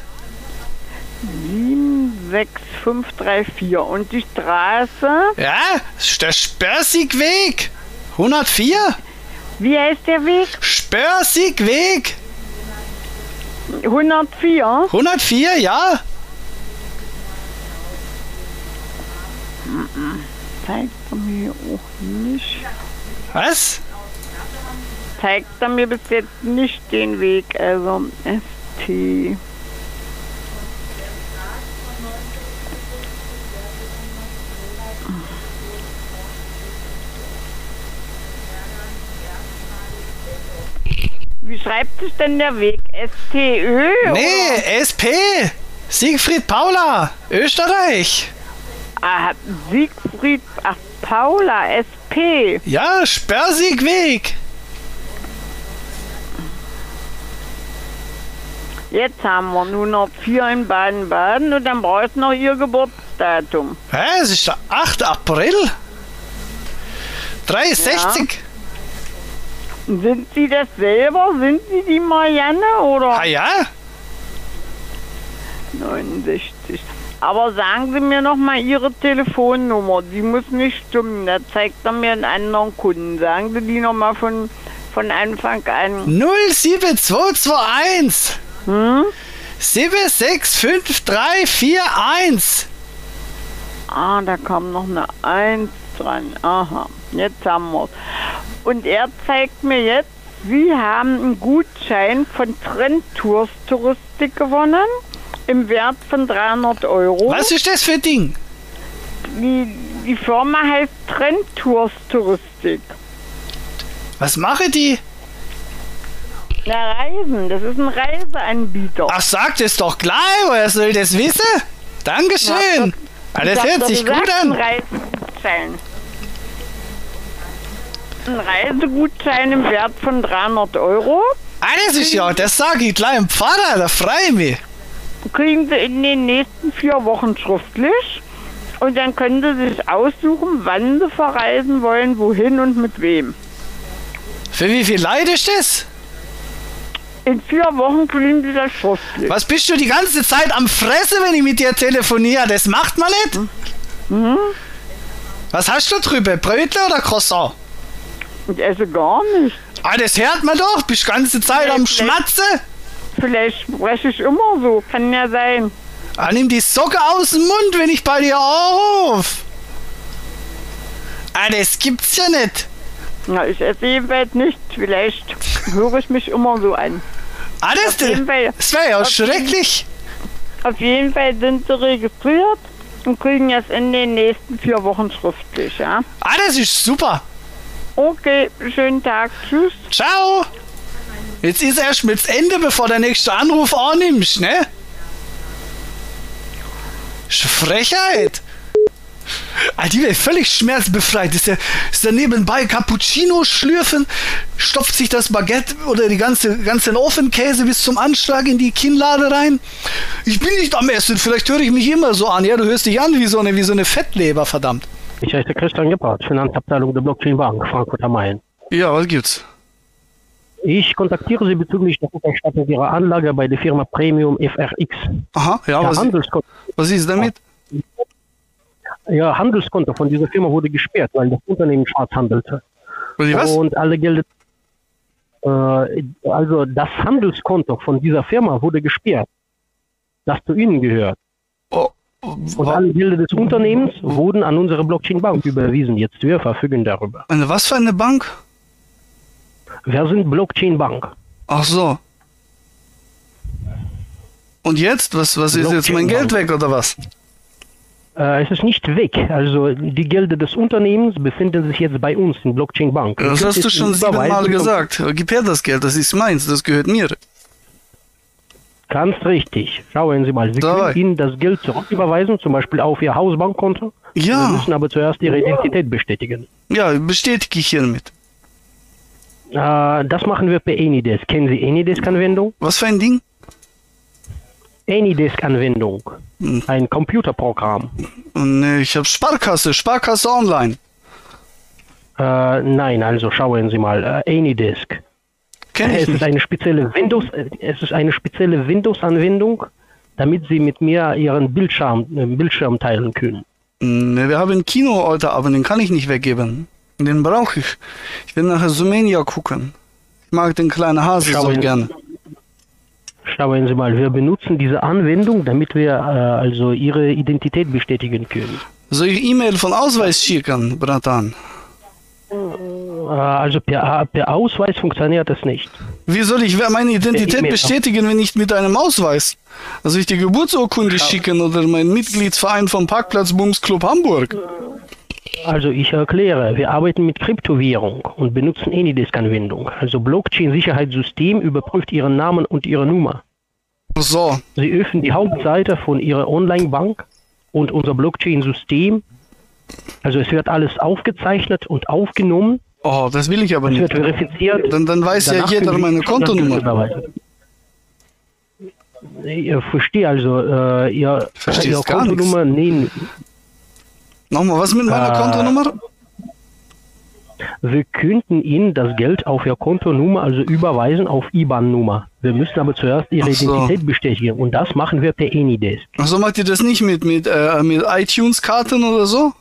sieben sechs fünf drei vier. Und die Straße? Ja? Das ist der Spörsigweg. hundertvier. Wie heißt der Weg? Spörsigweg. hundertvier? hundertvier, ja? Zeigt er mir auch nicht. Was? Zeigt er mir bis jetzt nicht den Weg. Also S T. Wie schreibt sich denn der Weg? S T Ö? Nee, S P. Siegfried Paula. Österreich. Ah, Siegfried, ach, Paula, S P. Ja, Spörsigweg. Jetzt haben wir nur noch vier in Baden-Baden und dann braucht noch ihr Geburtsdatum. Hä, es ist der achte April. dreiundsechzig. Sind Sie das selber? Sind Sie die Marianne oder? Ah ja? neunundsechzig. Aber sagen Sie mir noch mal Ihre Telefonnummer. Die muss nicht stimmen. Da zeigt er mir einen anderen Kunden. Sagen Sie die noch mal von, von Anfang an. null sieben zwei zwei eins. Hm? sieben sechs fünf drei vier eins. Ah, da kam noch eine eins dran. Aha, jetzt haben wir es. Und er zeigt mir jetzt, Sie haben einen Gutschein von Trend Tours Touristik gewonnen im Wert von dreihundert Euro. Was ist das für ein Ding? Die, die Firma heißt Trend Tours Touristik. Was machen die? Na, Reisen, das ist ein Reiseanbieter. Ach, sag das doch gleich, woher soll das wissen? Dankeschön. Ah, das hört sich gut an. Ein Reisegutschein. Ein Reisegutschein im Wert von dreihundert Euro. Ah, das ist ja, das sage ich gleich dem Pfarrer, da freue ich mich. Kriegen Sie in den nächsten vier Wochen schriftlich. Und dann können Sie sich aussuchen, wann Sie verreisen wollen, wohin und mit wem. Für wie viel Leute ist das? In vier Wochen kriegen Sie das schriftlich. Was bist du die ganze Zeit am Fressen, wenn ich mit dir telefoniere? Das macht man nicht. Mhm. Was hast du drüber? Brötchen oder Croissant? Ich esse gar nicht. Ah, das hört man doch. Bist die ganze Zeit am Schmatzen. Vielleicht spreche ich immer so. Kann ja sein. Ah, nimm die Socke aus dem Mund, wenn ich bei dir anrufe. Ah, das gibt's ja nicht. Na, ich esse jedenfalls nicht. Vielleicht höre ich mich immer so an. Ah, das, Auf jeden Fall- das wäre ja auf schrecklich. Auf jeden Fall sind Sie registriert und kriegen jetzt in den nächsten vier Wochen schriftlich, ja? Ah, das ist super. Okay, schönen Tag. Tschüss. Ciao. Jetzt ist erst mit Ende, bevor der nächste Anruf annimmst, ne? Ist eine Frechheit. Ah, die wäre völlig schmerzbefreit. Ist ja, ist ja nebenbei Cappuccino schlürfen, stopft sich das Baguette oder die ganze ganzen Ofenkäse bis zum Anschlag in die Kinnlade rein. Ich bin nicht am Essen, vielleicht höre ich mich immer so an. Ja, du hörst dich an wie so eine, wie so eine Fettleber, verdammt. Ich heiße Christian Gebhardt, Finanzabteilung der Blockchain Bank, Frankfurt am Main. Ja, was gibt's? Ich kontaktiere Sie bezüglich der Rückerstattung Ihrer Anlage bei der Firma Premium F R X. Aha, ja, was, was ist damit? Ja, Handelskonto von dieser Firma wurde gesperrt, weil das Unternehmen schwarz handelte. Was? Und alle Gelder, äh, also das Handelskonto von dieser Firma wurde gesperrt, das zu Ihnen gehört. Oh, und alle Gelder des Unternehmens wurden an unsere Blockchain Bank überwiesen. Jetzt wir verfügen darüber. Eine was für eine Bank? Wir sind Blockchain Bank. Ach so. Und jetzt? Was, was ist jetzt mein Geld weg oder was? Äh, es ist nicht weg. Also die Gelder des Unternehmens befinden sich jetzt bei uns in Blockchain Bank. Das hast du schon siebenmal gesagt. Gib her das Geld, das ist meins, das gehört mir. Ganz richtig. Schauen Sie mal, Sie können Ihnen das Geld zurücküberweisen, zum Beispiel auf Ihr Hausbankkonto. Ja. Sie müssen aber zuerst Ihre Identität bestätigen. Ja, bestätige ich hiermit. Äh, das machen wir per AnyDesk. Kennen Sie AnyDesk-Anwendung? Was für ein Ding? AnyDesk-Anwendung. Hm. Ein Computerprogramm. Nee, ich habe Sparkasse, Sparkasse Online. Äh, nein, also schauen Sie mal, äh, AnyDesk. Kenn ich es nicht. ist eine spezielle Windows, es ist eine spezielle Windows-Anwendung, damit Sie mit mir Ihren Bildschirm, äh, Bildschirm teilen können. Nee, wir haben ein Kino heute, aber den kann ich nicht weggeben. Den brauche ich. Ich will nachher Sumenia gucken. Ich mag den kleinen Hase so gerne. Schauen Sie mal, wir benutzen diese Anwendung, damit wir äh, also Ihre Identität bestätigen können. Soll ich E-Mail von Ausweis schicken, Bratan? Äh, also per, per Ausweis funktioniert das nicht. Wie soll ich meine Identität bestätigen, wenn nicht mit einem Ausweis? Also ich die Geburtsurkunde Schau. schicken oder meinen Mitgliedsverein vom Parkplatz Bums Club Hamburg? Also ich erkläre, wir arbeiten mit Kryptowährung und benutzen AnyDesk-Anwendung. Also Blockchain-Sicherheitssystem überprüft Ihren Namen und Ihre Nummer. So. Sie öffnen die Hauptseite von Ihrer Online-Bank und unser Blockchain-System. Also es wird alles aufgezeichnet und aufgenommen. Oh, das will ich aber es nicht. Es wird verifiziert. Dann, dann weiß ja jeder meine Kontonummer. Ich verstehe also, äh, ihr, Verstehst Ihre Kontonummer, nee. Nochmal, was mit meiner äh, Kontonummer? Wir könnten Ihnen das Geld auf Ihre Kontonummer, also überweisen auf I B A N-Nummer. Wir müssen aber zuerst Ihre so. Identität bestätigen und das machen wir per AnyDesk. Achso, macht ihr das nicht mit, mit, äh, mit iTunes-Karten oder so?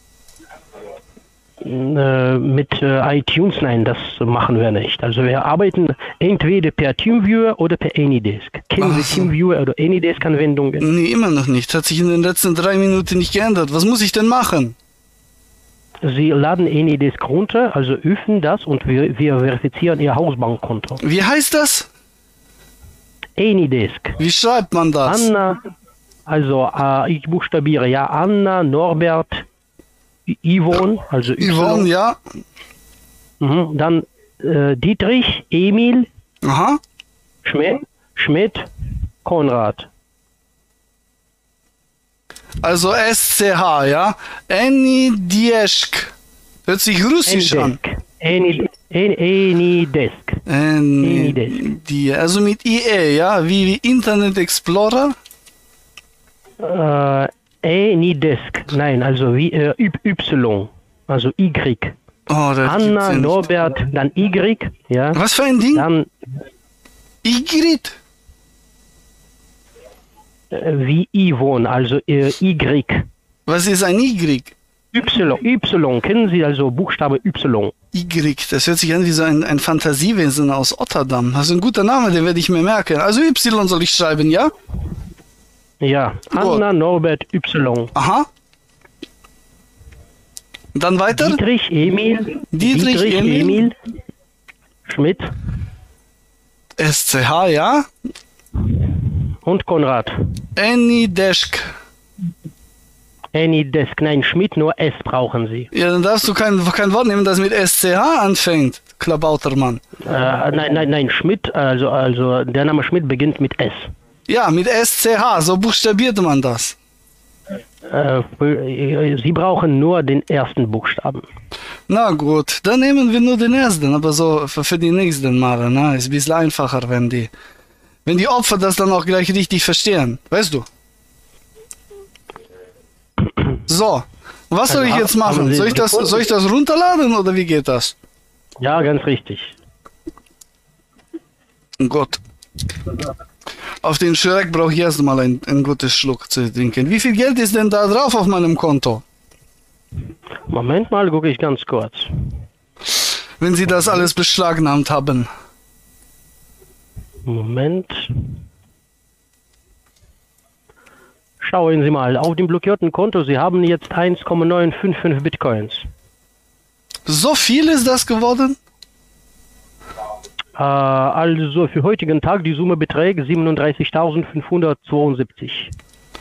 Äh, mit äh, iTunes, nein, das machen wir nicht. Also wir arbeiten entweder per TeamViewer oder per AnyDesk. Kennen Sie so. TeamViewer oder AnyDesk-Anwendungen? Nee, immer noch nicht. Hat sich in den letzten drei Minuten nicht geändert. Was muss ich denn machen? Sie laden AnyDesk runter, also öffnen das und wir, wir verifizieren Ihr Hausbankkonto. Wie heißt das? AnyDesk. Wie schreibt man das? Anna, also äh, ich buchstabiere ja Anna, Norbert, Yvonne, also Yvonne, ja. Mhm, dann äh, Dietrich, Emil, Aha. Schmidt, Schmidt, Konrad. Also S C H, ja? AnyDesk. Hört sich russisch an. AnyDesk. AnyDesk. Also mit I E, ja? Wie, wie Internet Explorer? Äh, AnyDesk. Nein, also wie äh, Y. Also Y. Oh, Anna, Norbert, dann Y. Ja. Was für ein Ding? Dann Y. Wie Yvonne, also äh, Y. Was ist ein Y? Y, Y, kennen Sie also Buchstabe Y? Y, das hört sich an wie so ein, ein Fantasiewesen aus Otterdam. Das ist ein guter Name, den werde ich mir merken. Also Y soll ich schreiben, ja? Ja, Anna, Norbert, Y. Aha. Und dann weiter? Dietrich, Emil. Dietrich, Dietrich Emil. Emil. Schmidt. S C H, ja? Und Konrad. AnyDesk. AnyDesk, nein, Schmidt, nur S brauchen Sie. Ja, dann darfst du kein, kein Wort nehmen, das mit S C H anfängt, Klabautermann. Äh, nein, nein, nein, Schmidt, also, also der Name Schmidt beginnt mit S. Ja, mit S C H, so buchstabiert man das. Äh, Sie brauchen nur den ersten Buchstaben. Na gut, dann nehmen wir nur den ersten, aber so für, für die nächsten Male, ne? Ist ein bisschen einfacher, wenn die, wenn die Opfer das dann auch gleich richtig verstehen, weißt du? So, Was soll Also, ich jetzt haben machen? Sie Soll ich das, gefunden? soll ich das runterladen oder wie geht das? Ja, ganz richtig. Gott. Auf den Schreck brauche ich erstmal ein, ein gutes Schluck zu trinken. Wie viel Geld ist denn da drauf auf meinem Konto? Moment mal, gucke ich ganz kurz. Wenn Sie das alles beschlagnahmt haben. Moment. Schauen Sie mal, auf dem blockierten Konto, Sie haben jetzt eins Komma neun fünf fünf Bitcoins. So viel ist das geworden? Äh, also für heutigen Tag die Summe beträgt siebenunddreißigtausendfünfhundertzweiundsiebzig.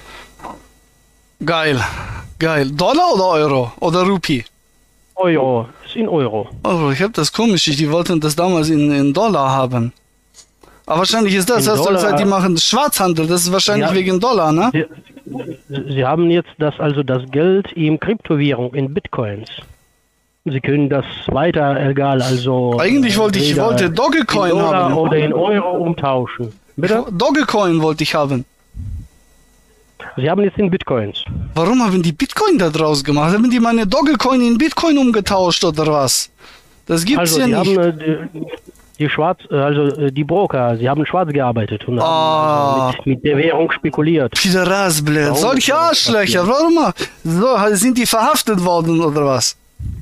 Geil. Geil. Dollar oder Euro? Oder Rupie? Euro. Ist in Euro. Oh, ich hab das komisch. Die wollten das damals in, in Dollar haben. Aber wahrscheinlich ist das, In hast du Dollar, gesagt, die äh, machen Schwarzhandel. Das ist wahrscheinlich ja. wegen Dollar, ne? Sie, Sie haben jetzt das also das Geld in Kryptowährung, in Bitcoins. Sie können das weiter, egal, also... Eigentlich wollte ich entweder wollte Dogecoin in Dollar haben. oder in Euro umtauschen. Bitte? Dogecoin wollte ich haben. Sie haben jetzt in Bitcoins. Warum haben die Bitcoin da draus gemacht? Haben die meine Dogecoin in Bitcoin umgetauscht oder was? Das gibt's Also, ja die nicht. haben äh, die, die Schwarz, äh, also äh, die Broker, sie haben schwarz gearbeitet und Ah. haben also mit, mit der Währung spekuliert. Piderasblät. Warum Solche das Arschlöcher. Warum? So, sind die verhaftet worden oder was?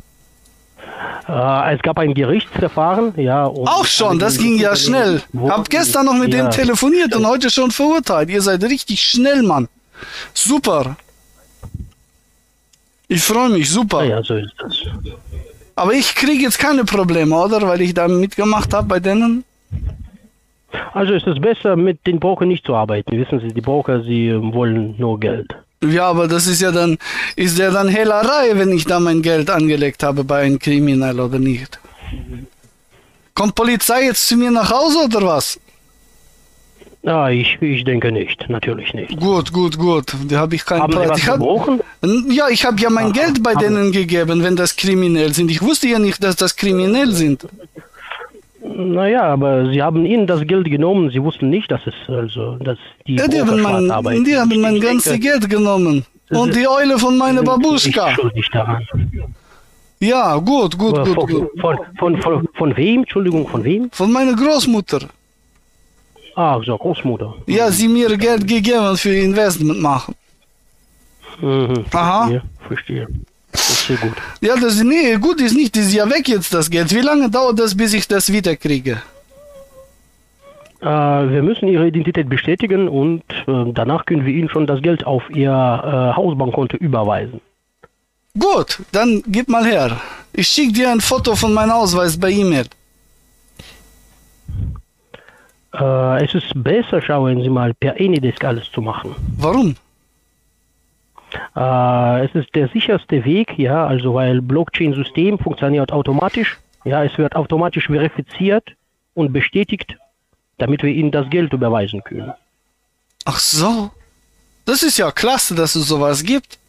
Äh, es gab ein Gerichtsverfahren, ja. Und Auch schon, das ging ja schnell. Hab gestern noch mit ja. dem telefoniert und heute schon verurteilt. Ihr seid richtig schnell, Mann. Super. Ich freue mich, super. Ja, so ist das. Aber ich kriege jetzt keine Probleme, oder? Weil ich da mitgemacht habe bei denen. Also ist es besser, mit den Brokern nicht zu arbeiten. Wissen Sie, die Broker, sie äh, wollen nur Geld. Ja, aber das ist ja dann, ist ja dann Hehlerei, wenn ich da mein Geld angelegt habe bei einem Kriminell oder nicht. Kommt Polizei jetzt zu mir nach Hause oder was? Ja, ich, ich denke nicht, natürlich nicht. Gut, gut, gut. Da habe ich keinen Haben Sie Preis. was Ich hab, gebrochen? ja, ich habe ja mein Geld bei denen gegeben, wenn das kriminell sind. Ich wusste ja nicht, dass das kriminell sind. Naja, aber Sie haben ihnen das Geld genommen, Sie wussten nicht, dass es also, dass die Ja, die Broker haben schwarz mein, arbeiten. die haben mein Ich ganzes denke, Geld genommen. Und die Eule von meiner Sie sind Babuschka. nicht schuldig daran. Ja, gut, gut, Aber gut, von, gut. Von, von, von, von wem? Entschuldigung, von wem? Von meiner Großmutter. Ah, so, Großmutter. Ja, sie mir Geld gegeben für Investment machen. Mhm, Aha. verstehe, verstehe. Das ist sehr gut. Ja, das nee, gut ist nicht, das ist ja weg jetzt das Geld. Wie lange dauert das, bis ich das wieder kriege? Äh, wir müssen Ihre Identität bestätigen und äh, danach können wir Ihnen schon das Geld auf Ihr äh, Hausbankkonto überweisen. Gut, dann gib mal her. Ich schicke dir ein Foto von meinem Ausweis bei E-Mail. Äh, es ist besser, schauen Sie mal, per Anydesk alles zu machen. Warum? Äh, es ist der sicherste Weg, ja, also weil Blockchain-System funktioniert automatisch. Ja, es wird automatisch verifiziert und bestätigt, damit wir Ihnen das Geld überweisen können. Ach so. Das ist ja klasse, dass es sowas gibt.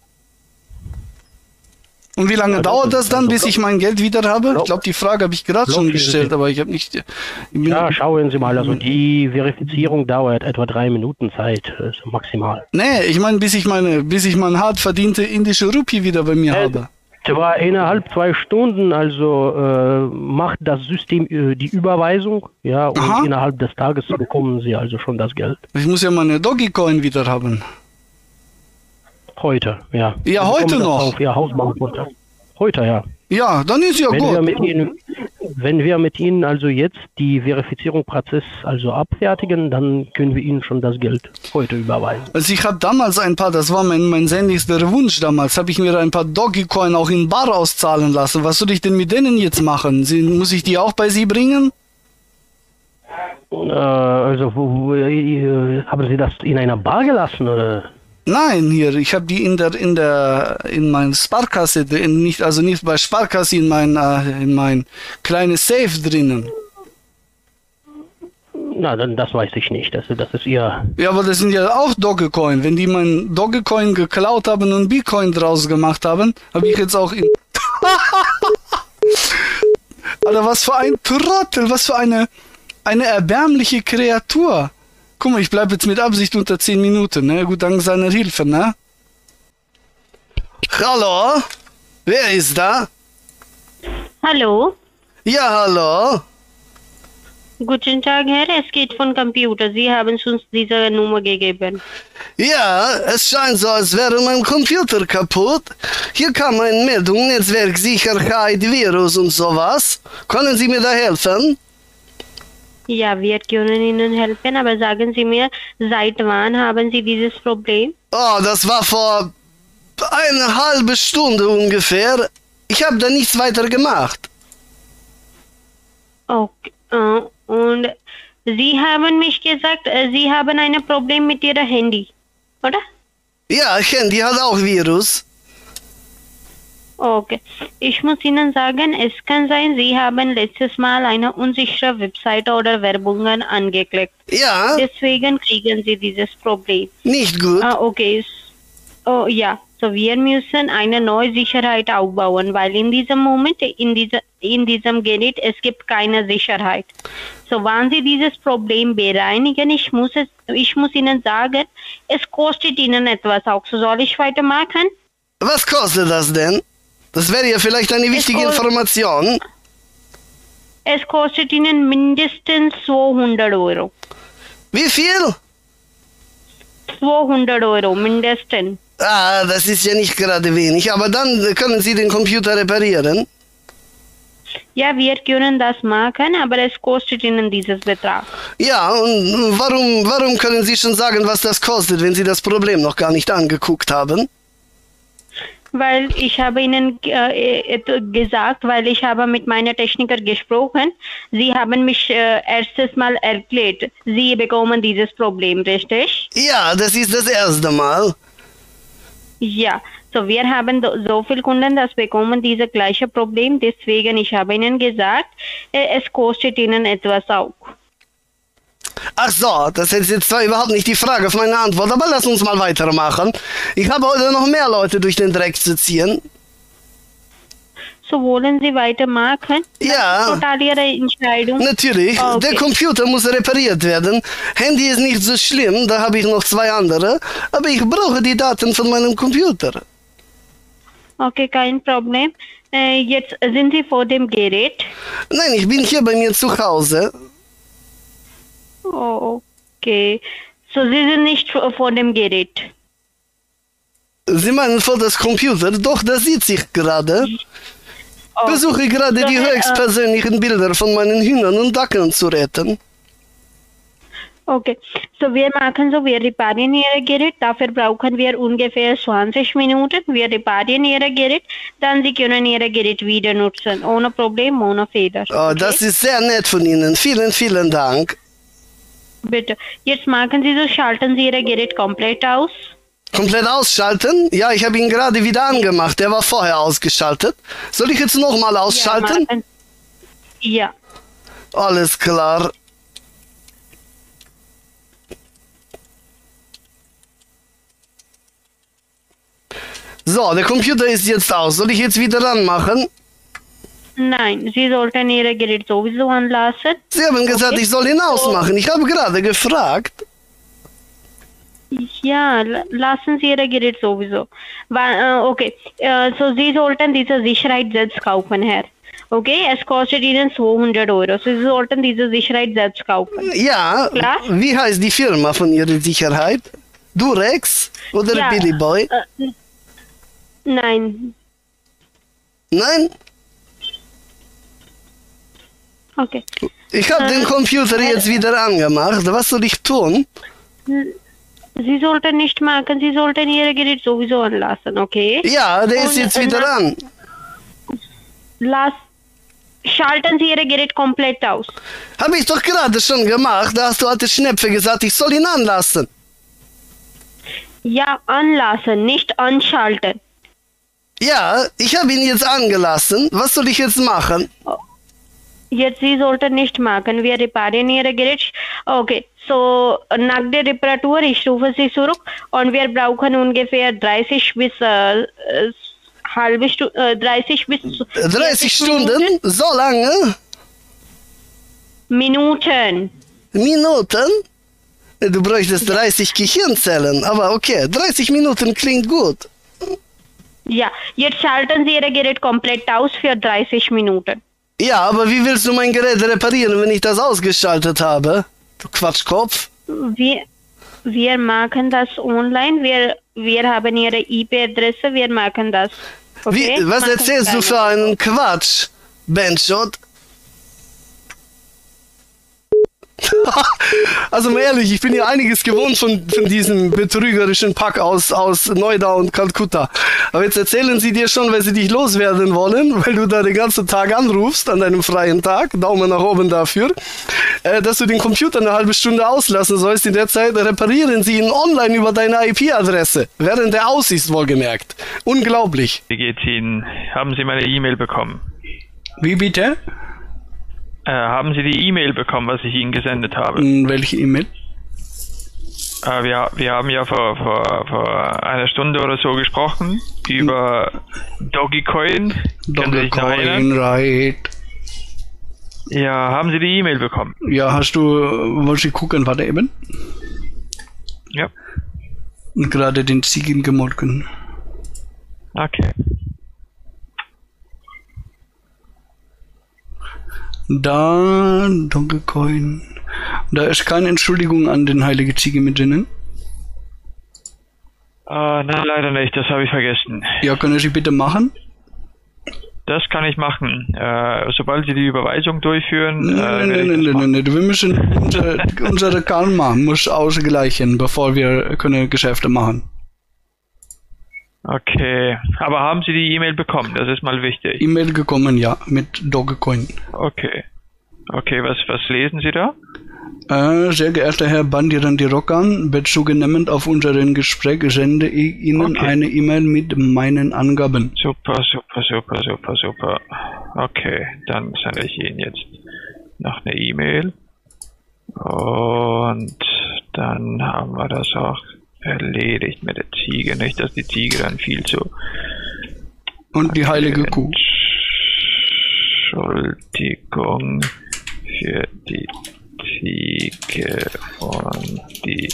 Und wie lange Ja, das dauert ist das dann, also bis ich mein Geld wieder habe? Ich glaube, die Frage habe ich gerade schon Blockchain- gestellt, aber ich habe nicht... Ich bin, Ja, schauen Sie mal, also die Verifizierung dauert etwa drei Minuten Zeit, das ist maximal. nee, ich meine, bis ich meine, bis ich mein hart verdiente indische Rupie wieder bei mir Äh, habe. Etwa innerhalb zwei Stunden, also äh, macht das System äh, die Überweisung, ja, und Aha. innerhalb des Tages bekommen Sie also schon das Geld. Ich muss ja meine Dogecoin wieder haben. Heute, ja. Ja, Sie heute bekommen das noch. Auf Ihr Hausbankkonto. Heute, ja. Ja, dann ist ja Wenn wir, gut. mit Ihnen, wenn wir mit Ihnen also jetzt die Verifizierungsprozess also abfertigen, dann können wir Ihnen schon das Geld heute überweisen. Also ich habe damals ein paar, das war mein, mein sehnlichster Wunsch damals, habe ich mir ein paar Dogecoin auch in Bar auszahlen lassen. Was soll ich denn mit denen jetzt machen? Sie, muss ich die auch bei Sie bringen? Äh, also wo, wo, äh, haben Sie das in einer Bar gelassen oder? Nein, hier, ich habe die in der in der in mein Sparkasse, in, nicht also nicht bei Sparkasse in mein äh, in mein kleines Safe drinnen. Na, dann das weiß ich nicht. Das, das ist Ihr. Ja, aber das sind ja auch Dogecoin. Wenn die mein Dogecoin geklaut haben und Bitcoin draus gemacht haben, habe ich jetzt auch in Alter, was für ein Trottel, was für eine eine erbärmliche Kreatur. Guck mal, ich bleibe jetzt mit Absicht unter zehn Minuten, ne? Gut, dank seiner Hilfe, ne? Hallo? Wer ist da? Hallo? Ja, hallo? Guten Tag, Herr. Es geht von Computer. Sie haben uns diese Nummer gegeben. Ja, es scheint so, als wäre mein Computer kaputt. Hier kam eine Meldung, Netzwerksicherheit, Virus und sowas. Können Sie mir da helfen? Ja, wir können Ihnen helfen, aber sagen Sie mir, seit wann haben Sie dieses Problem? Oh, das war vor eine halbe Stunde ungefähr. Ich habe da nichts weiter gemacht. Okay. Uh, und Sie haben mich gesagt, uh, Sie haben ein Problem mit Ihrem Handy, oder? Ja, Handy hat auch Virus. Okay. Ich muss Ihnen sagen, es kann sein, Sie haben letztes Mal eine unsichere Webseite oder Werbungen angeklickt. Ja. Deswegen kriegen Sie dieses Problem. Nicht gut. Ah, okay. Oh, ja. So, wir müssen eine neue Sicherheit aufbauen, weil in diesem Moment, in, diese, in diesem Gerät, es gibt keine Sicherheit. So, wenn Sie dieses Problem bereinigen, ich muss, es, ich muss Ihnen sagen, es kostet Ihnen etwas auch. So, soll ich weitermachen? Was kostet das denn? Das wäre ja vielleicht eine wichtige Information. Es kostet Ihnen mindestens zweihundert Euro. Wie viel? zweihundert Euro, mindestens. Ah, das ist ja nicht gerade wenig, aber dann können Sie den Computer reparieren. Ja, wir können das machen, aber es kostet Ihnen dieses Betrag. Ja, und warum, warum können Sie schon sagen, was das kostet, wenn Sie das Problem noch gar nicht angeguckt haben? Weil ich habe Ihnen äh, gesagt, weil ich habe mit meiner Techniker gesprochen. Sie haben mich äh, erstes Mal erklärt, Sie bekommen dieses Problem, richtig? Ja, das ist das erste Mal. Ja, so wir haben so viele Kunden, das bekommen dieses gleiche Problem. Deswegen, ich habe Ihnen gesagt, äh, es kostet Ihnen etwas auch. Ach so, das ist jetzt zwar überhaupt nicht die Frage auf meine Antwort, aber lass uns mal weitermachen. Ich habe heute noch mehr Leute durch den Dreck zu ziehen. So wollen Sie weitermachen? Ja. Das ist total Ihre Entscheidung. Natürlich. Okay. Der Computer muss repariert werden. Handy ist nicht so schlimm, da habe ich noch zwei andere. Aber ich brauche die Daten von meinem Computer. Okay, kein Problem. Äh, jetzt sind Sie vor dem Gerät? Nein, ich bin hier bei mir zu Hause. Oh, okay. So, Sie sind nicht vor dem Gerät? Sie meinen vor das Computer? Doch, das sitze ich gerade. Oh. Versuche gerade so, die höchstpersönlichen uh, Bilder von meinen Hühnern und Dackeln zu retten. Okay, so wir machen so, wir reparieren Ihr Gerät, dafür brauchen wir ungefähr zwanzig Minuten. Wir reparieren Ihr Gerät, dann Sie können Ihr Gerät wieder nutzen, ohne Problem, ohne Fehler. Oh, okay? Das ist sehr nett von Ihnen. Vielen, vielen Dank. Bitte. Jetzt machen Sie so, schalten Sie Ihr Gerät komplett aus. Komplett ausschalten? Ja, ich habe ihn gerade wieder angemacht. Der war vorher ausgeschaltet. Soll ich jetzt nochmal ausschalten? Ja. Alles klar. So, der Computer ist jetzt aus. Soll ich jetzt wieder anmachen? Nein, Sie sollten Ihr Gerät sowieso anlassen. Sie haben gesagt, okay. Ich soll ihn ausmachen. Ich habe gerade gefragt. Ja, lassen Sie Ihr Gerät sowieso. Okay, so Sie sollten diese Sicherheit selbst kaufen, Herr. Okay, es kostet Ihnen zweihundert Euro. So Sie sollten diese Sicherheit selbst kaufen. Ja, klar? Wie heißt die Firma von Ihrer Sicherheit? Durex oder ja, Billy Boy? Äh, nein. Nein? Okay. Ich habe äh, den Computer äh, jetzt wieder angemacht. Was soll ich tun? Sie sollten nicht machen, Sie sollten Ihr Gerät sowieso anlassen, okay? Ja, der ist Und, jetzt wieder äh, an. Lass, schalten Sie Ihr Gerät komplett aus. Habe ich doch gerade schon gemacht. Da hast du alte Schnepfe gesagt, ich soll ihn anlassen. Ja, anlassen, nicht anschalten. Ja, ich habe ihn jetzt angelassen. Was soll ich jetzt machen? Jetzt Sie sollten nicht machen. Wir reparieren Ihr Gerät. Okay, so nach der Reparatur, ich rufe Sie zurück und wir brauchen ungefähr dreißig bis äh, halbe Stunde, äh, dreißig bis dreißig Stunden? Minuten. So lange? Minuten. Minuten? Du bräuchtest dreißig Gehirnzellen, aber okay, dreißig Minuten klingt gut. Ja, jetzt schalten Sie Ihr Gerät komplett aus für dreißig Minuten. Ja, aber wie willst du mein Gerät reparieren, wenn ich das ausgeschaltet habe? Du Quatschkopf. Wir, wir machen das online. Wir, wir haben Ihre I P-Adresse. Wir machen das. Okay? Wie, was machen erzählst du für einen Quatsch, Benchot? Also mal ehrlich, ich bin ja einiges gewohnt von, von diesem betrügerischen Pack aus, aus Noida und Kalkutta. Aber jetzt erzählen sie dir schon, weil sie dich loswerden wollen, weil du da den ganzen Tag anrufst, an deinem freien Tag, Daumen nach oben dafür, äh, dass du den Computer eine halbe Stunde auslassen sollst. In der Zeit reparieren sie ihn online über deine I P-Adresse, während der aus ist, wohlgemerkt. Unglaublich. Wie geht's Ihnen? Haben Sie meine E-Mail bekommen? Wie bitte? Äh, haben Sie die E-Mail bekommen, was ich Ihnen gesendet habe? Welche E-Mail? Äh, wir, wir haben ja vor, vor, vor einer Stunde oder so gesprochen über Dogecoin. Dogecoin, right. Ja, haben Sie die E-Mail bekommen? Ja, hast du, wollte ich gucken, warte eben? Ja. Und gerade den Ziegen gemolken. Okay. Da, Dogecoin. Da ist keine Entschuldigung an den Heilige Ziege mit drinnen. Uh, nein, leider nicht, das habe ich vergessen. Ja, können Sie bitte machen? Das kann ich machen. Uh, sobald Sie die Überweisung durchführen. Nein, uh, nein, nein, nein, nein, wir müssen unsere, unsere Karma muss ausgleichen, bevor wir können Geschäfte machen. Okay, aber haben Sie die E-Mail bekommen? Das ist mal wichtig. E-Mail gekommen, ja, mit Dogecoin. Okay. Okay, was, was lesen Sie da? Äh, sehr geehrter Herr Bandiran Dirokan, bezugnehmend auf unseren Gespräch sende ich Ihnen okay. eine E-Mail mit meinen Angaben. Super, super, super, super, super. Okay, dann sende ich Ihnen jetzt noch eine E-Mail. Und dann haben wir das auch erledigt mit der Ziege. Nicht, dass die Ziege dann viel zu... Und die heilige Kuh. Entschuldigung für die Ziege und die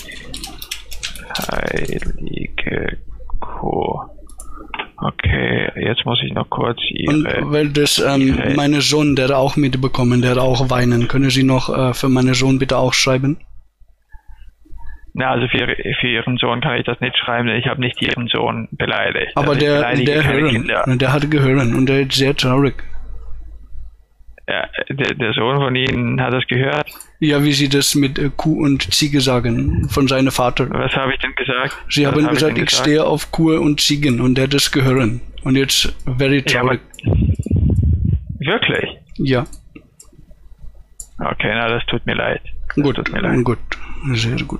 heilige Kuh. Okay, jetzt muss ich noch kurz Ihre... Und weil das, ähm, meine Sohn, der auch mitbekommen, der auch weinen. Können Sie noch äh, für meinen Sohn bitte auch schreiben? Na, also für, für Ihren Sohn kann ich das nicht schreiben, denn ich habe nicht Ihren Sohn beleidigt. Aber also der, der hören, der hat gehört und der ist sehr traurig. Ja, der, der Sohn von Ihnen hat das gehört? Ja, wie Sie das mit äh, Kuh und Ziege sagen, von seinem Vater. Was habe ich denn gesagt? Sie Was haben hab gesagt, ich, ich stehe auf Kuh und Ziegen und der hat das gehört. Und jetzt very traurig. Ja, wirklich? Ja. Okay, na, das tut mir leid. Das gut, tut mir leid. gut, sehr gut.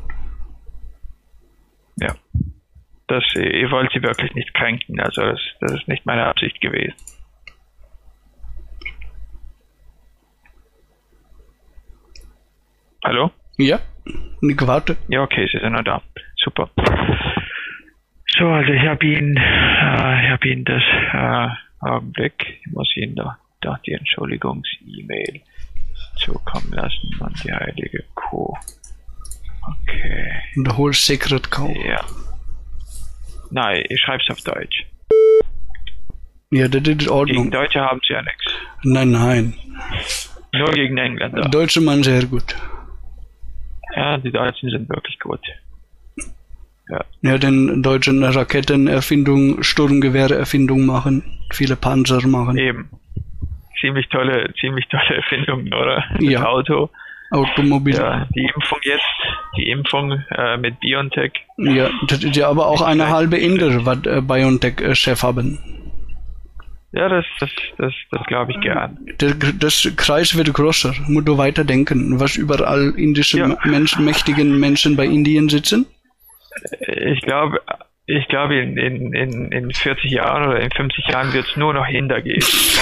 Ja. Das, ihr wollt sie wirklich nicht kränken, also das, das ist nicht meine Absicht gewesen. Hallo? Ja, ich warte. Ja, okay, Sie sind noch da. Super. So, also ich habe Ihnen, äh, ich habe Ihnen das, äh, Augenblick, ich muss Ihnen da, da die Entschuldigungs-E-Mail zukommen lassen und die heilige Kuh. Okay. The whole sacred cow. Ja. Nein, ich schreib's auf Deutsch. Ja, das ist in Ordnung. Gegen Deutsche haben sie ja nichts. Nein, nein. Nur gegen Engländer. Deutsche Mann sehr gut. Ja, die Deutschen sind wirklich gut. Ja. Ja, den deutschen Raketenerfindung, Sturmgewehrerfindung machen, viele Panzer machen. Eben. Ziemlich tolle, ziemlich tolle Erfindungen, oder? Ja. Das Auto. Automobil. Ja, die Impfung jetzt, die Impfung äh, mit BioNTech. Ja, das ist ja aber auch eine halbe Inder, was äh, BioNTech-Chef haben. Ja, das, das, das, das glaube ich gern. Der, das Kreis wird größer. Musst du weiterdenken, was überall indische ja. Menschen, mächtigen Menschen bei Indien sitzen? Ich glaube, ich glaube in, in, in, in vierzig Jahren oder in fünfzig Jahren wird es nur noch Inder geben.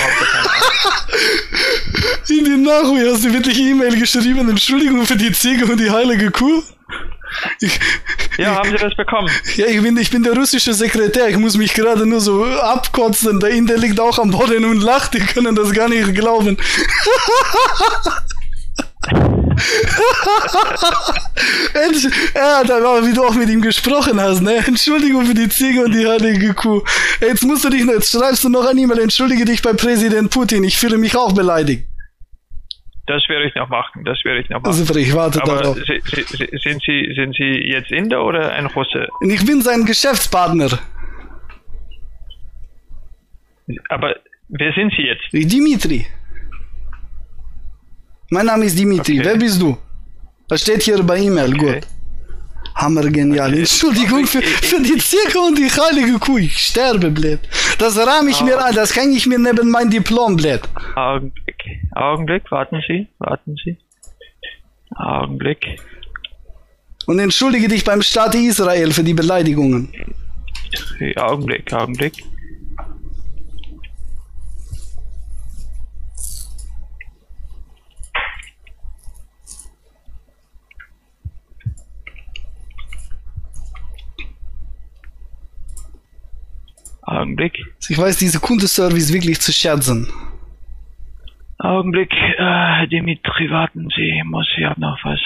In den Nachruhe hast du wirklich E-Mail geschrieben, Entschuldigung für die Ziege und die heilige Kuh? Ich, ja, haben Sie das bekommen? Ja, ich bin, ich bin der russische Sekretär, ich muss mich gerade nur so abkotzen, der Inder liegt auch am Boden und lacht, die können das gar nicht glauben. Ja, da war, wie du auch mit ihm gesprochen hast, ne? Entschuldigung für die Ziege und die heilige Kuh. Jetzt musst du dich, jetzt schreibst du noch an E-Mail, entschuldige dich bei Präsident Putin, ich fühle mich auch beleidigt. Das werde ich noch machen, das werde ich noch machen. Super, ich warte Aber darauf. Sie, Sie, sind, Sie, sind Sie jetzt Inder oder ein Russe? Ich bin sein Geschäftspartner. Aber wer sind Sie jetzt? Dimitri. Mein Name ist Dimitri. Okay. Wer bist du? Das steht hier bei E-Mail. Okay. Gut. Hammergenial. Okay. Entschuldigung für, für die Ziege und die heilige Kuh. Ich sterbe, blöd. Das rahme ich oh. mir an. Das hänge ich mir neben mein Diplom, blöd. Augenblick. Augenblick. Warten Sie. Warten Sie. Augenblick. Und entschuldige dich beim Staat Israel für die Beleidigungen. Okay, Augenblick. Augenblick. Augenblick. Ich weiß, diese Kundenservice wirklich zu schätzen. Augenblick, äh, Dimitri, warten Sie, muss ich hab noch was.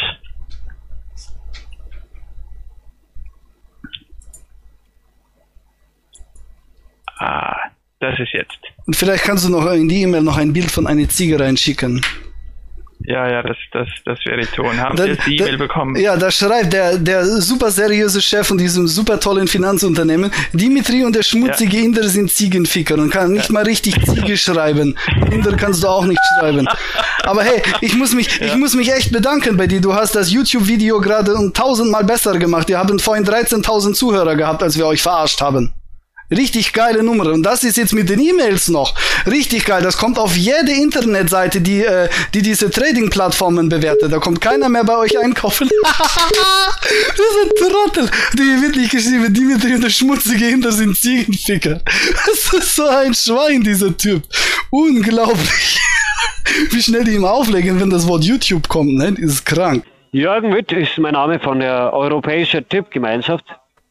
Ah, das ist jetzt. Und vielleicht kannst du noch in die E-Mail noch ein Bild von einer Ziege reinschicken. Ja, ja, das, das, das werde ich tun. Haben da, Sie jetzt die E-Mail bekommen? Ja, da schreibt der, der super seriöse Chef von diesem super tollen Finanzunternehmen, Dimitri und der schmutzige ja. Inder sind Ziegenficker und kann nicht ja. mal richtig Ziege schreiben. Inder kannst du auch nicht schreiben. Aber hey, ich muss mich, ja. ich muss mich echt bedanken bei dir. Du hast das YouTube-Video gerade um tausendmal besser gemacht. Wir haben vorhin dreizehntausend Zuhörer gehabt, als wir euch verarscht haben. Richtig geile Nummer. Und das ist jetzt mit den E-Mails noch. Richtig geil. Das kommt auf jede Internetseite, die, äh, die diese Trading-Plattformen bewertet. Da kommt keiner mehr bei euch einkaufen. Diese Trottel. Die wird nicht geschrieben, Dimitri und der schmutzige Hinter sind Ziegenficker. Das ist so ein Schwein, dieser Typ. Unglaublich. Wie schnell die ihm auflegen, wenn das Wort YouTube kommt, ne? Das ist krank. Jürgen Witt ist mein Name von der Europäischen Tippgemeinschaft.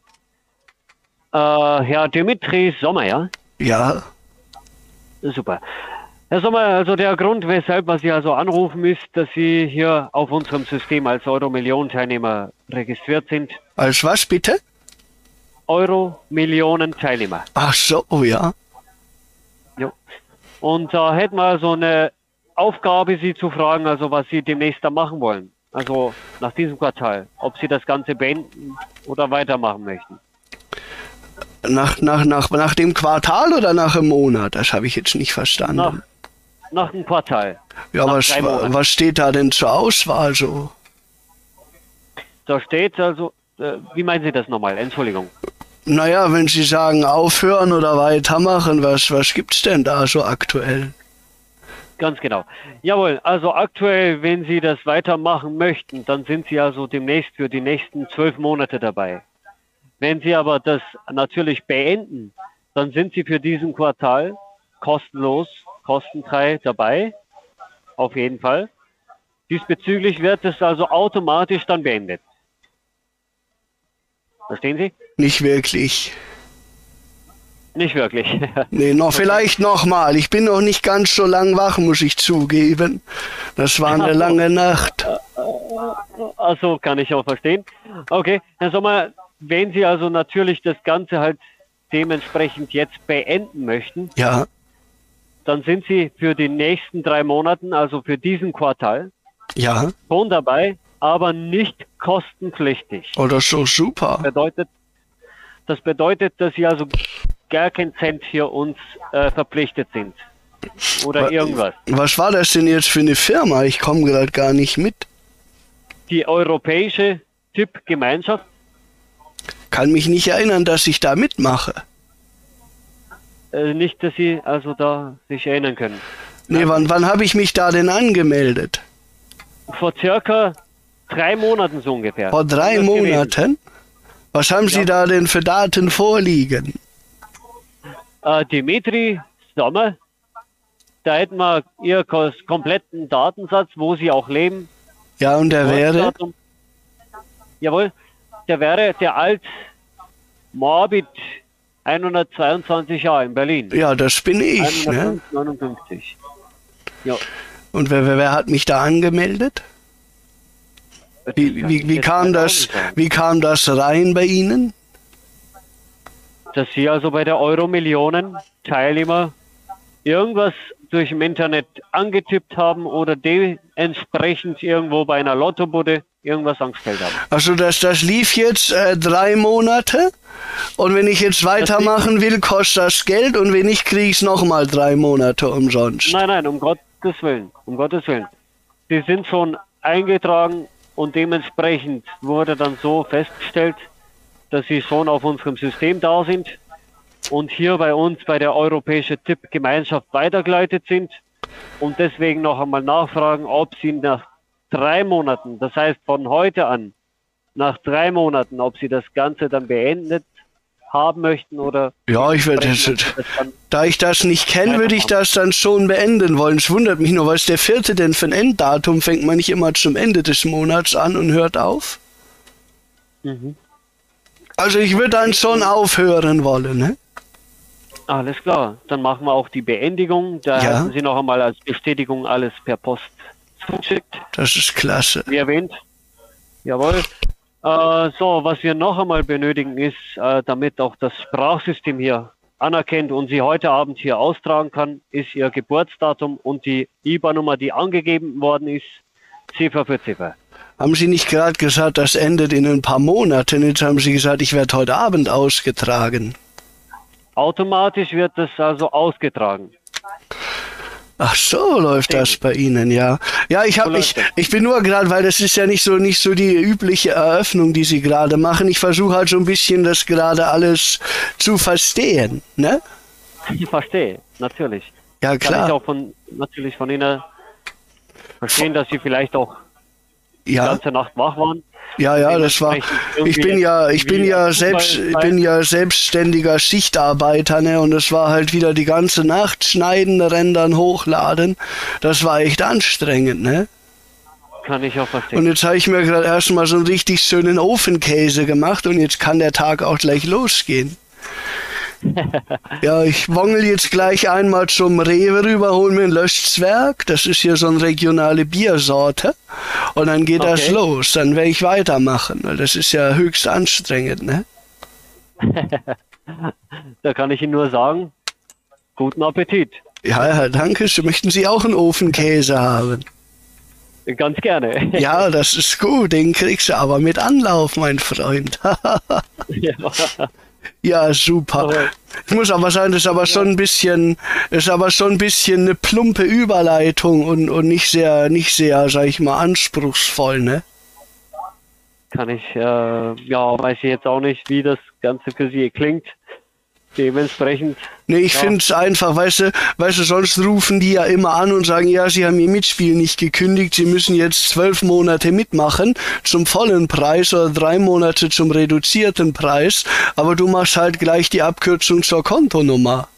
Äh, Herr Dimitri Sommer, ja? Ja. Super. Herr Sommer, also der Grund, weshalb wir Sie also anrufen, ist, dass Sie hier auf unserem System als Euro-Millionen-Teilnehmer registriert sind. Als was bitte? Euro-Millionen-Teilnehmer. Ach so, oh ja. Ja. Und da äh, hätten wir so eine Aufgabe, Sie zu fragen, also was Sie demnächst da machen wollen. Also nach diesem Quartal. Ob Sie das Ganze beenden oder weitermachen möchten. Nach, nach, nach, nach dem Quartal oder nach dem Monat? Das habe ich jetzt nicht verstanden. Nach, nach dem Quartal. Ja, was, was steht da denn zur Auswahl so? Da steht also, äh, wie meinen Sie das nochmal? Entschuldigung. Naja, wenn Sie sagen aufhören oder weitermachen, was, was gibt's denn da so aktuell? Ganz genau. Jawohl, also aktuell, wenn Sie das weitermachen möchten, dann sind Sie also demnächst für die nächsten zwölf Monate dabei. Wenn Sie aber das natürlich beenden, dann sind Sie für diesen Quartal kostenlos, kostenfrei dabei. Auf jeden Fall. Diesbezüglich wird es also automatisch dann beendet. Verstehen Sie? Nicht wirklich. Nicht wirklich. Nee, noch vielleicht nochmal. Ich bin noch nicht ganz so lang wach, muss ich zugeben. Das war eine lange Nacht. Also kann ich auch verstehen. Okay, Herr Sommer, wenn Sie also natürlich das Ganze halt dementsprechend jetzt beenden möchten, ja, dann sind Sie für die nächsten drei Monate, also für diesen Quartal, ja, schon dabei, aber nicht kostenpflichtig. Oh, das ist so super. Das bedeutet, das bedeutet, dass Sie also gar keinen Cent für uns äh, verpflichtet sind. Oder was, irgendwas. Was war das denn jetzt für eine Firma? Ich komme gerade gar nicht mit. Die Europäische Tippgemeinschaft. Kann mich nicht erinnern, dass ich da mitmache. Äh, nicht, dass Sie also da sich erinnern können. Nee, ja. wann, wann habe ich mich da denn angemeldet? Vor circa drei Monaten so ungefähr. Vor drei Monaten? Gewesen. Was haben ja. Sie da denn für Daten vorliegen? Äh, Dimitri Sommer, da hätten wir Ihr kompletten Datensatz, wo Sie auch leben. Ja, und der wäre? Jawohl, der wäre der Alt Morbid hundertzweiundzwanzig Jahre in Berlin. Ja, das bin ich, hundertneunundfünfzig. Ne? Ja. Und wer, wer, wer hat mich da angemeldet? Wie, wie, wie, kam das, wie kam das rein bei Ihnen? Dass Sie also bei der Euro-Millionen Teilnehmer irgendwas durch im Internet angetippt haben oder dementsprechend irgendwo bei einer Lottobude irgendwas angestellt haben. Also das, das lief jetzt äh, drei Monate und wenn ich jetzt weitermachen will, kostet das Geld und wenn nicht, kriege ich es nochmal drei Monate umsonst. Nein, nein, um Gottes Willen, um Gottes Willen. Sie sind schon eingetragen und dementsprechend wurde dann so festgestellt, dass Sie schon auf unserem System da sind und hier bei uns bei der Europäischen Tippgemeinschaft weitergeleitet sind und deswegen noch einmal nachfragen, ob Sie nach drei Monaten, das heißt von heute an, nach drei Monaten, ob Sie das Ganze dann beendet haben möchten oder... Ja, ich würde das, da ich das nicht kenne, würde ich das dann schon beenden wollen. Es wundert mich nur, was ist der vierte denn für ein Enddatum? Fängt man nicht immer zum Ende des Monats an und hört auf? Mhm. Also ich würde dann schon aufhören wollen, ne? Alles klar, dann machen wir auch die Beendigung. Da Ja. haben Sie noch einmal als Bestätigung alles per Post zugeschickt. Das ist klasse. Wie erwähnt. Jawohl. Äh, so, was wir noch einmal benötigen ist, äh, damit auch das Sprachsystem hier anerkennt und Sie heute Abend hier austragen kann, ist Ihr Geburtsdatum und die I B A N-Nummer, die angegeben worden ist, Ziffer für Ziffer. Haben Sie nicht gerade gesagt, das endet in ein paar Monaten? Jetzt haben Sie gesagt, ich werde heute Abend ausgetragen. Automatisch wird das also ausgetragen. Ach so, läuft das bei Ihnen, ja. Ja, ich habe ich, ich bin nur gerade, weil das ist ja nicht so nicht so die übliche Eröffnung, die Sie gerade machen. Ich versuche halt so ein bisschen das gerade alles zu verstehen, ne? Ich verstehe, natürlich. Ja, Kann klar. ich auch von, natürlich von Ihnen verstehen, dass Sie vielleicht auch Ja. die ganze Nacht wach waren. Ja, ja, das war. Ich bin ja, ich bin ja selbst, ich bin ja selbstständiger Schichtarbeiter, ne? Und es war halt wieder die ganze Nacht schneiden, rendern, hochladen. Das war echt anstrengend, ne? Kann ich auch verstehen. Und jetzt habe ich mir gerade erstmal so einen richtig schönen Ofenkäse gemacht und jetzt kann der Tag auch gleich losgehen. Ja, ich wongel jetzt gleich einmal zum Rewe rüber, hol mir ein Löschzwerg. Das ist hier so eine regionale Biersorte. Und dann geht das Okay. los. Dann werde ich weitermachen, weil das ist ja höchst anstrengend, ne? Da kann ich Ihnen nur sagen, guten Appetit. Ja, ja, danke. Möchten Sie auch einen Ofenkäse haben? Ganz gerne. Ja, das ist gut. Den kriegst du aber mit Anlauf, mein Freund. Ja. Ja, super. Ich muss aber sagen, das ist aber schon ein bisschen, ist aber schon ein bisschen eine plumpe Überleitung und, und nicht sehr, nicht sehr, sag ich mal, anspruchsvoll, ne? Kann ich, äh, ja, weiß ich jetzt auch nicht, wie das Ganze für Sie klingt. Dementsprechend. Nee, ich ja. finde es einfach, weißt du, weißt du, sonst rufen die ja immer an und sagen, ja, sie haben ihr Mitspiel nicht gekündigt, sie müssen jetzt zwölf Monate mitmachen zum vollen Preis oder drei Monate zum reduzierten Preis, aber du machst halt gleich die Abkürzung zur Kontonummer.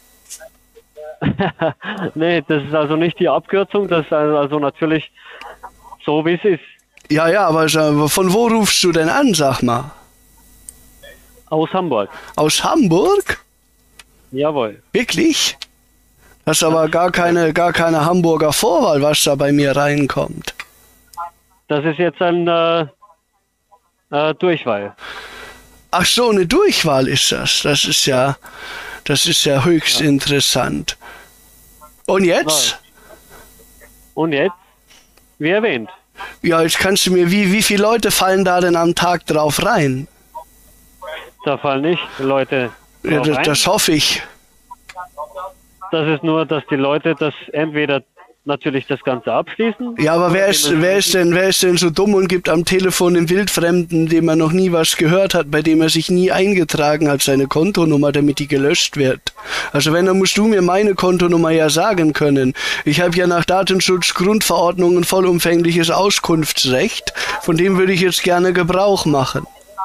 Nee, das ist also nicht die Abkürzung, das ist also natürlich so, wie es ist. Ja, ja, aber sag, von wo rufst du denn an, sag mal? Aus Hamburg. Aus Hamburg? Jawohl. Wirklich? Das ist aber gar keine, gar keine Hamburger Vorwahl, was da bei mir reinkommt. Das ist jetzt ein äh, äh, Durchwahl. Ach so, eine Durchwahl ist das. Das ist ja, das ist ja höchst ja. interessant. Und jetzt? Und jetzt? Wie erwähnt. Ja, jetzt kannst du mir, wie, wie viele Leute fallen da denn am Tag drauf rein? Da fallen nicht Leute drauf Ja, das, rein. das hoffe ich. Das ist nur, dass die Leute das entweder natürlich das Ganze abschließen. Ja, aber wer ist, wer ist denn, wer ist denn so dumm und gibt am Telefon dem Wildfremden, dem er noch nie was gehört hat, bei dem er sich nie eingetragen hat, seine Kontonummer, damit die gelöscht wird? Also wenn, dann musst du mir meine Kontonummer ja sagen können. Ich habe ja nach Datenschutzgrundverordnung ein vollumfängliches Auskunftsrecht, von dem würde ich jetzt gerne Gebrauch machen.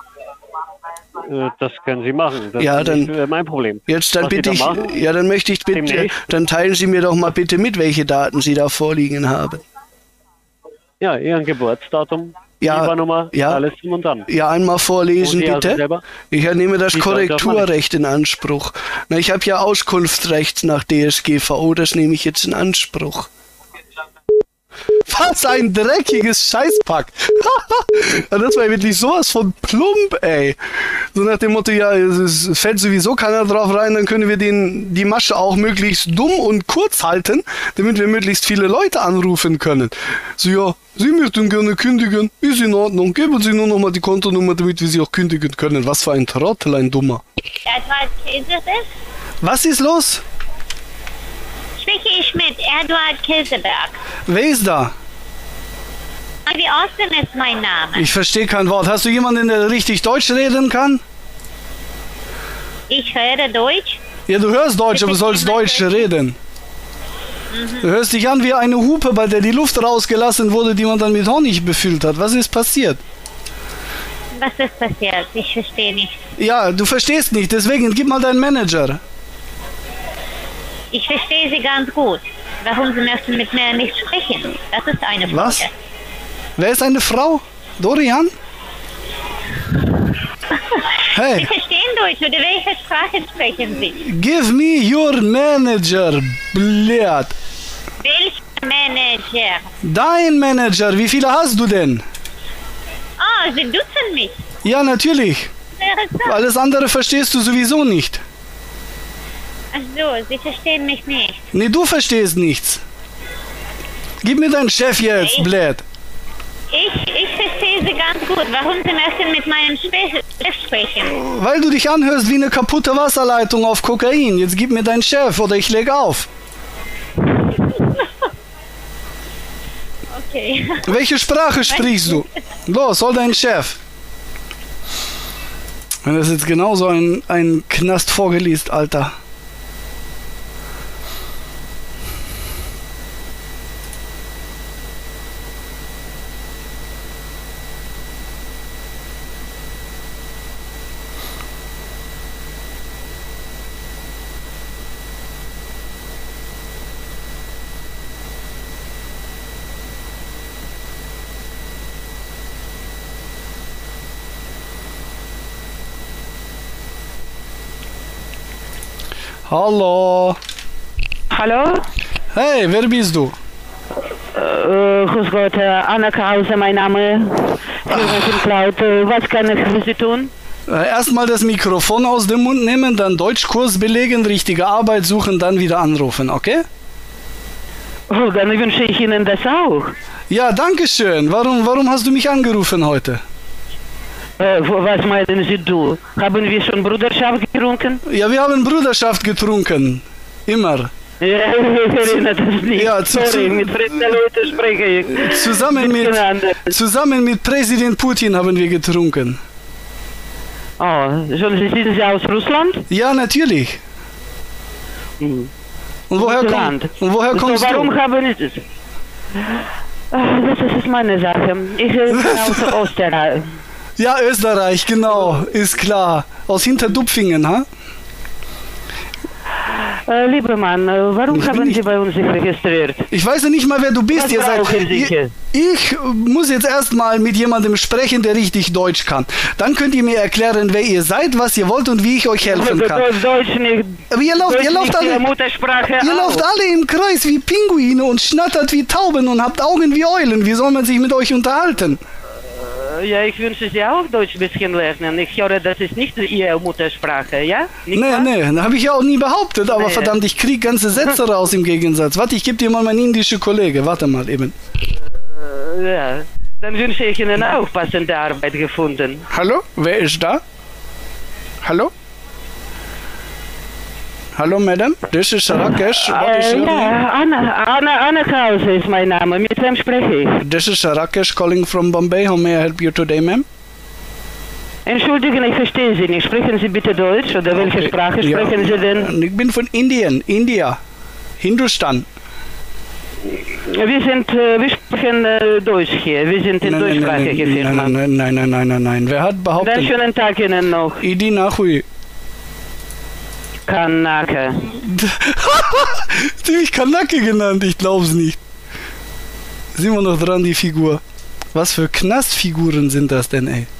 Das können Sie machen. Das Ja, ist dann- nicht äh, mein Problem. Jetzt dann Was Sie bitte da ich, machen, ja, dann möchte ich bitte, demnächst. dann teilen Sie mir doch mal bitte mit, welche Daten Sie da vorliegen haben. Ja, Ihren Geburtsdatum, Ja, I B A N-Nummer, ja. alles drum und dran. Ja, einmal vorlesen, Und Sie also bitte. selber? Ich nehme das Wie soll das Korrekturrecht in Anspruch. Na, ich habe ja Auskunftsrecht nach D S G V O, das nehme ich jetzt in Anspruch. Was ein dreckiges Scheißpack. Das war wirklich sowas von plump, ey. So nach dem Motto, ja, es fällt sowieso keiner drauf rein, dann können wir den, die Masche auch möglichst dumm und kurz halten, damit wir möglichst viele Leute anrufen können. So, ja, Sie möchten gerne kündigen, ist in Ordnung, geben Sie nur noch mal die Kontonummer, damit wir Sie auch kündigen können. Was für ein Trottel, ein Dummer. Edward Käseberg? Was ist los? Spreche ich mit Edward Käseberg? Wer ist da? Ivy Austin ist mein Name. Ich verstehe kein Wort. Hast du jemanden, der richtig Deutsch reden kann? Ich rede Deutsch. Ja, du hörst Deutsch, aber du sollst Deutsch reden. Mhm. Du hörst dich an wie eine Hupe, bei der die Luft rausgelassen wurde, die man dann mit Honig befüllt hat. Was ist passiert? Was ist passiert? Ich verstehe nicht. Ja, du verstehst nicht, deswegen gib mal deinen Manager. Ich verstehe Sie ganz gut. Warum Sie möchten mit mir nicht sprechen? Das ist eine Frage. Was? Wer ist eine Frau? Dorian? Hey. Sie verstehen Deutsch, oder welche Sprache sprechen Sie? Give me your manager, blöd. Welcher Manager? Dein Manager, wie viele hast du denn? Ah, Sie duzen mich. Ja, natürlich. Interessant. Alles andere verstehst du sowieso nicht. Ach so, Sie verstehen mich nicht. Nee, du verstehst nichts. Gib mir deinen Chef jetzt, blöd. Ich, ich verstehe Sie ganz gut. Warum Sie möchten mit meinem Chef sprechen? Weil du dich anhörst wie eine kaputte Wasserleitung auf Kokain. Jetzt gib mir deinen Chef oder ich leg auf. Okay. Welche Sprache sprichst du? Los, hol deinen Chef. Wenn das jetzt genauso ein, ein Knast vorgeliest, Alter. Hallo. Hallo? Hey, wer bist du? Äh, grüß Gott, Herr Anna Krause, mein Name. Cloud. Was kann ich für Sie tun? Erstmal das Mikrofon aus dem Mund nehmen, dann Deutschkurs belegen, richtige Arbeit suchen, dann wieder anrufen, okay? Oh, dann wünsche ich Ihnen das auch. Ja, danke schön. Warum, warum hast du mich angerufen heute? Äh, was meinen Sie, du? Haben wir schon Bruderschaft getrunken? Ja, wir haben Bruderschaft getrunken. Immer. Ja, ich erinnere das nicht. Ja, zu, Sorry, zu, mit fremden Leuten spreche ich. Zusammen mit, zusammen mit Präsident Putin haben wir getrunken. Oh, schon, sind Sie aus Russland? Ja, natürlich. Hm. Und woher, komm, und woher kommst so, warum du? Warum haben Sie das? Das ist meine Sache. Ich bin aus Österreich. Ja, Österreich, genau, ist klar. Aus Hinterdupfingen, ha? Äh, lieber Mann, warum ich haben Sie bei uns sich registriert? Ich weiß ja nicht mal, wer du bist. Ihr seid, ich, ich muss jetzt erstmal mit jemandem sprechen, der richtig Deutsch kann. Dann könnt ihr mir erklären, wer ihr seid, was ihr wollt und wie ich euch helfen kann. Deutsch nicht. Aber ihr lauft, Deutsch ihr lauft alle, Muttersprache ihr lauft alle im Kreis wie Pinguine und schnattert wie Tauben und habt Augen wie Eulen. Wie soll man sich mit euch unterhalten? Ja, ich wünsche Sie auch Deutsch ein bisschen lernen. Ich höre, das ist nicht Ihre Muttersprache, ja? Nicht nee, wahr? nee, das habe ich ja auch nie behauptet, aber nee. Verdammt, ich kriege ganze Sätze raus im Gegensatz. Warte, ich gebe dir mal meinen indischen Kollege, warte mal eben. Äh, ja, dann wünsche ich Ihnen auch passende Arbeit gefunden. Hallo, wer ist da? Hallo? Hallo, Madam, this is Rakesh. What is your name? Ja, Anna, Anna, Anna Krause ist mein Name. Mit wem spreche ich? This is Rakesh calling from Bombay. How may I help you today, ma'am? Entschuldigen, ich verstehe Sie nicht. Sprechen Sie bitte Deutsch oder welche okay. Sprache sprechen ja. Sie denn? Ich bin von Indien, India, Hindustan. Wir sind, wir sprechen Deutsch hier. Wir sind in nein, deutschsprachige Firma. Nein, nein, nein, nein, nein, nein. Wer hat behauptet? Einen schönen Tag Ihnen noch. Idi Nachui. Kanake. Du hast mich Kanake genannt, ich glaub's nicht. Sind wir noch dran, die Figur. Was für Knastfiguren sind das denn, ey?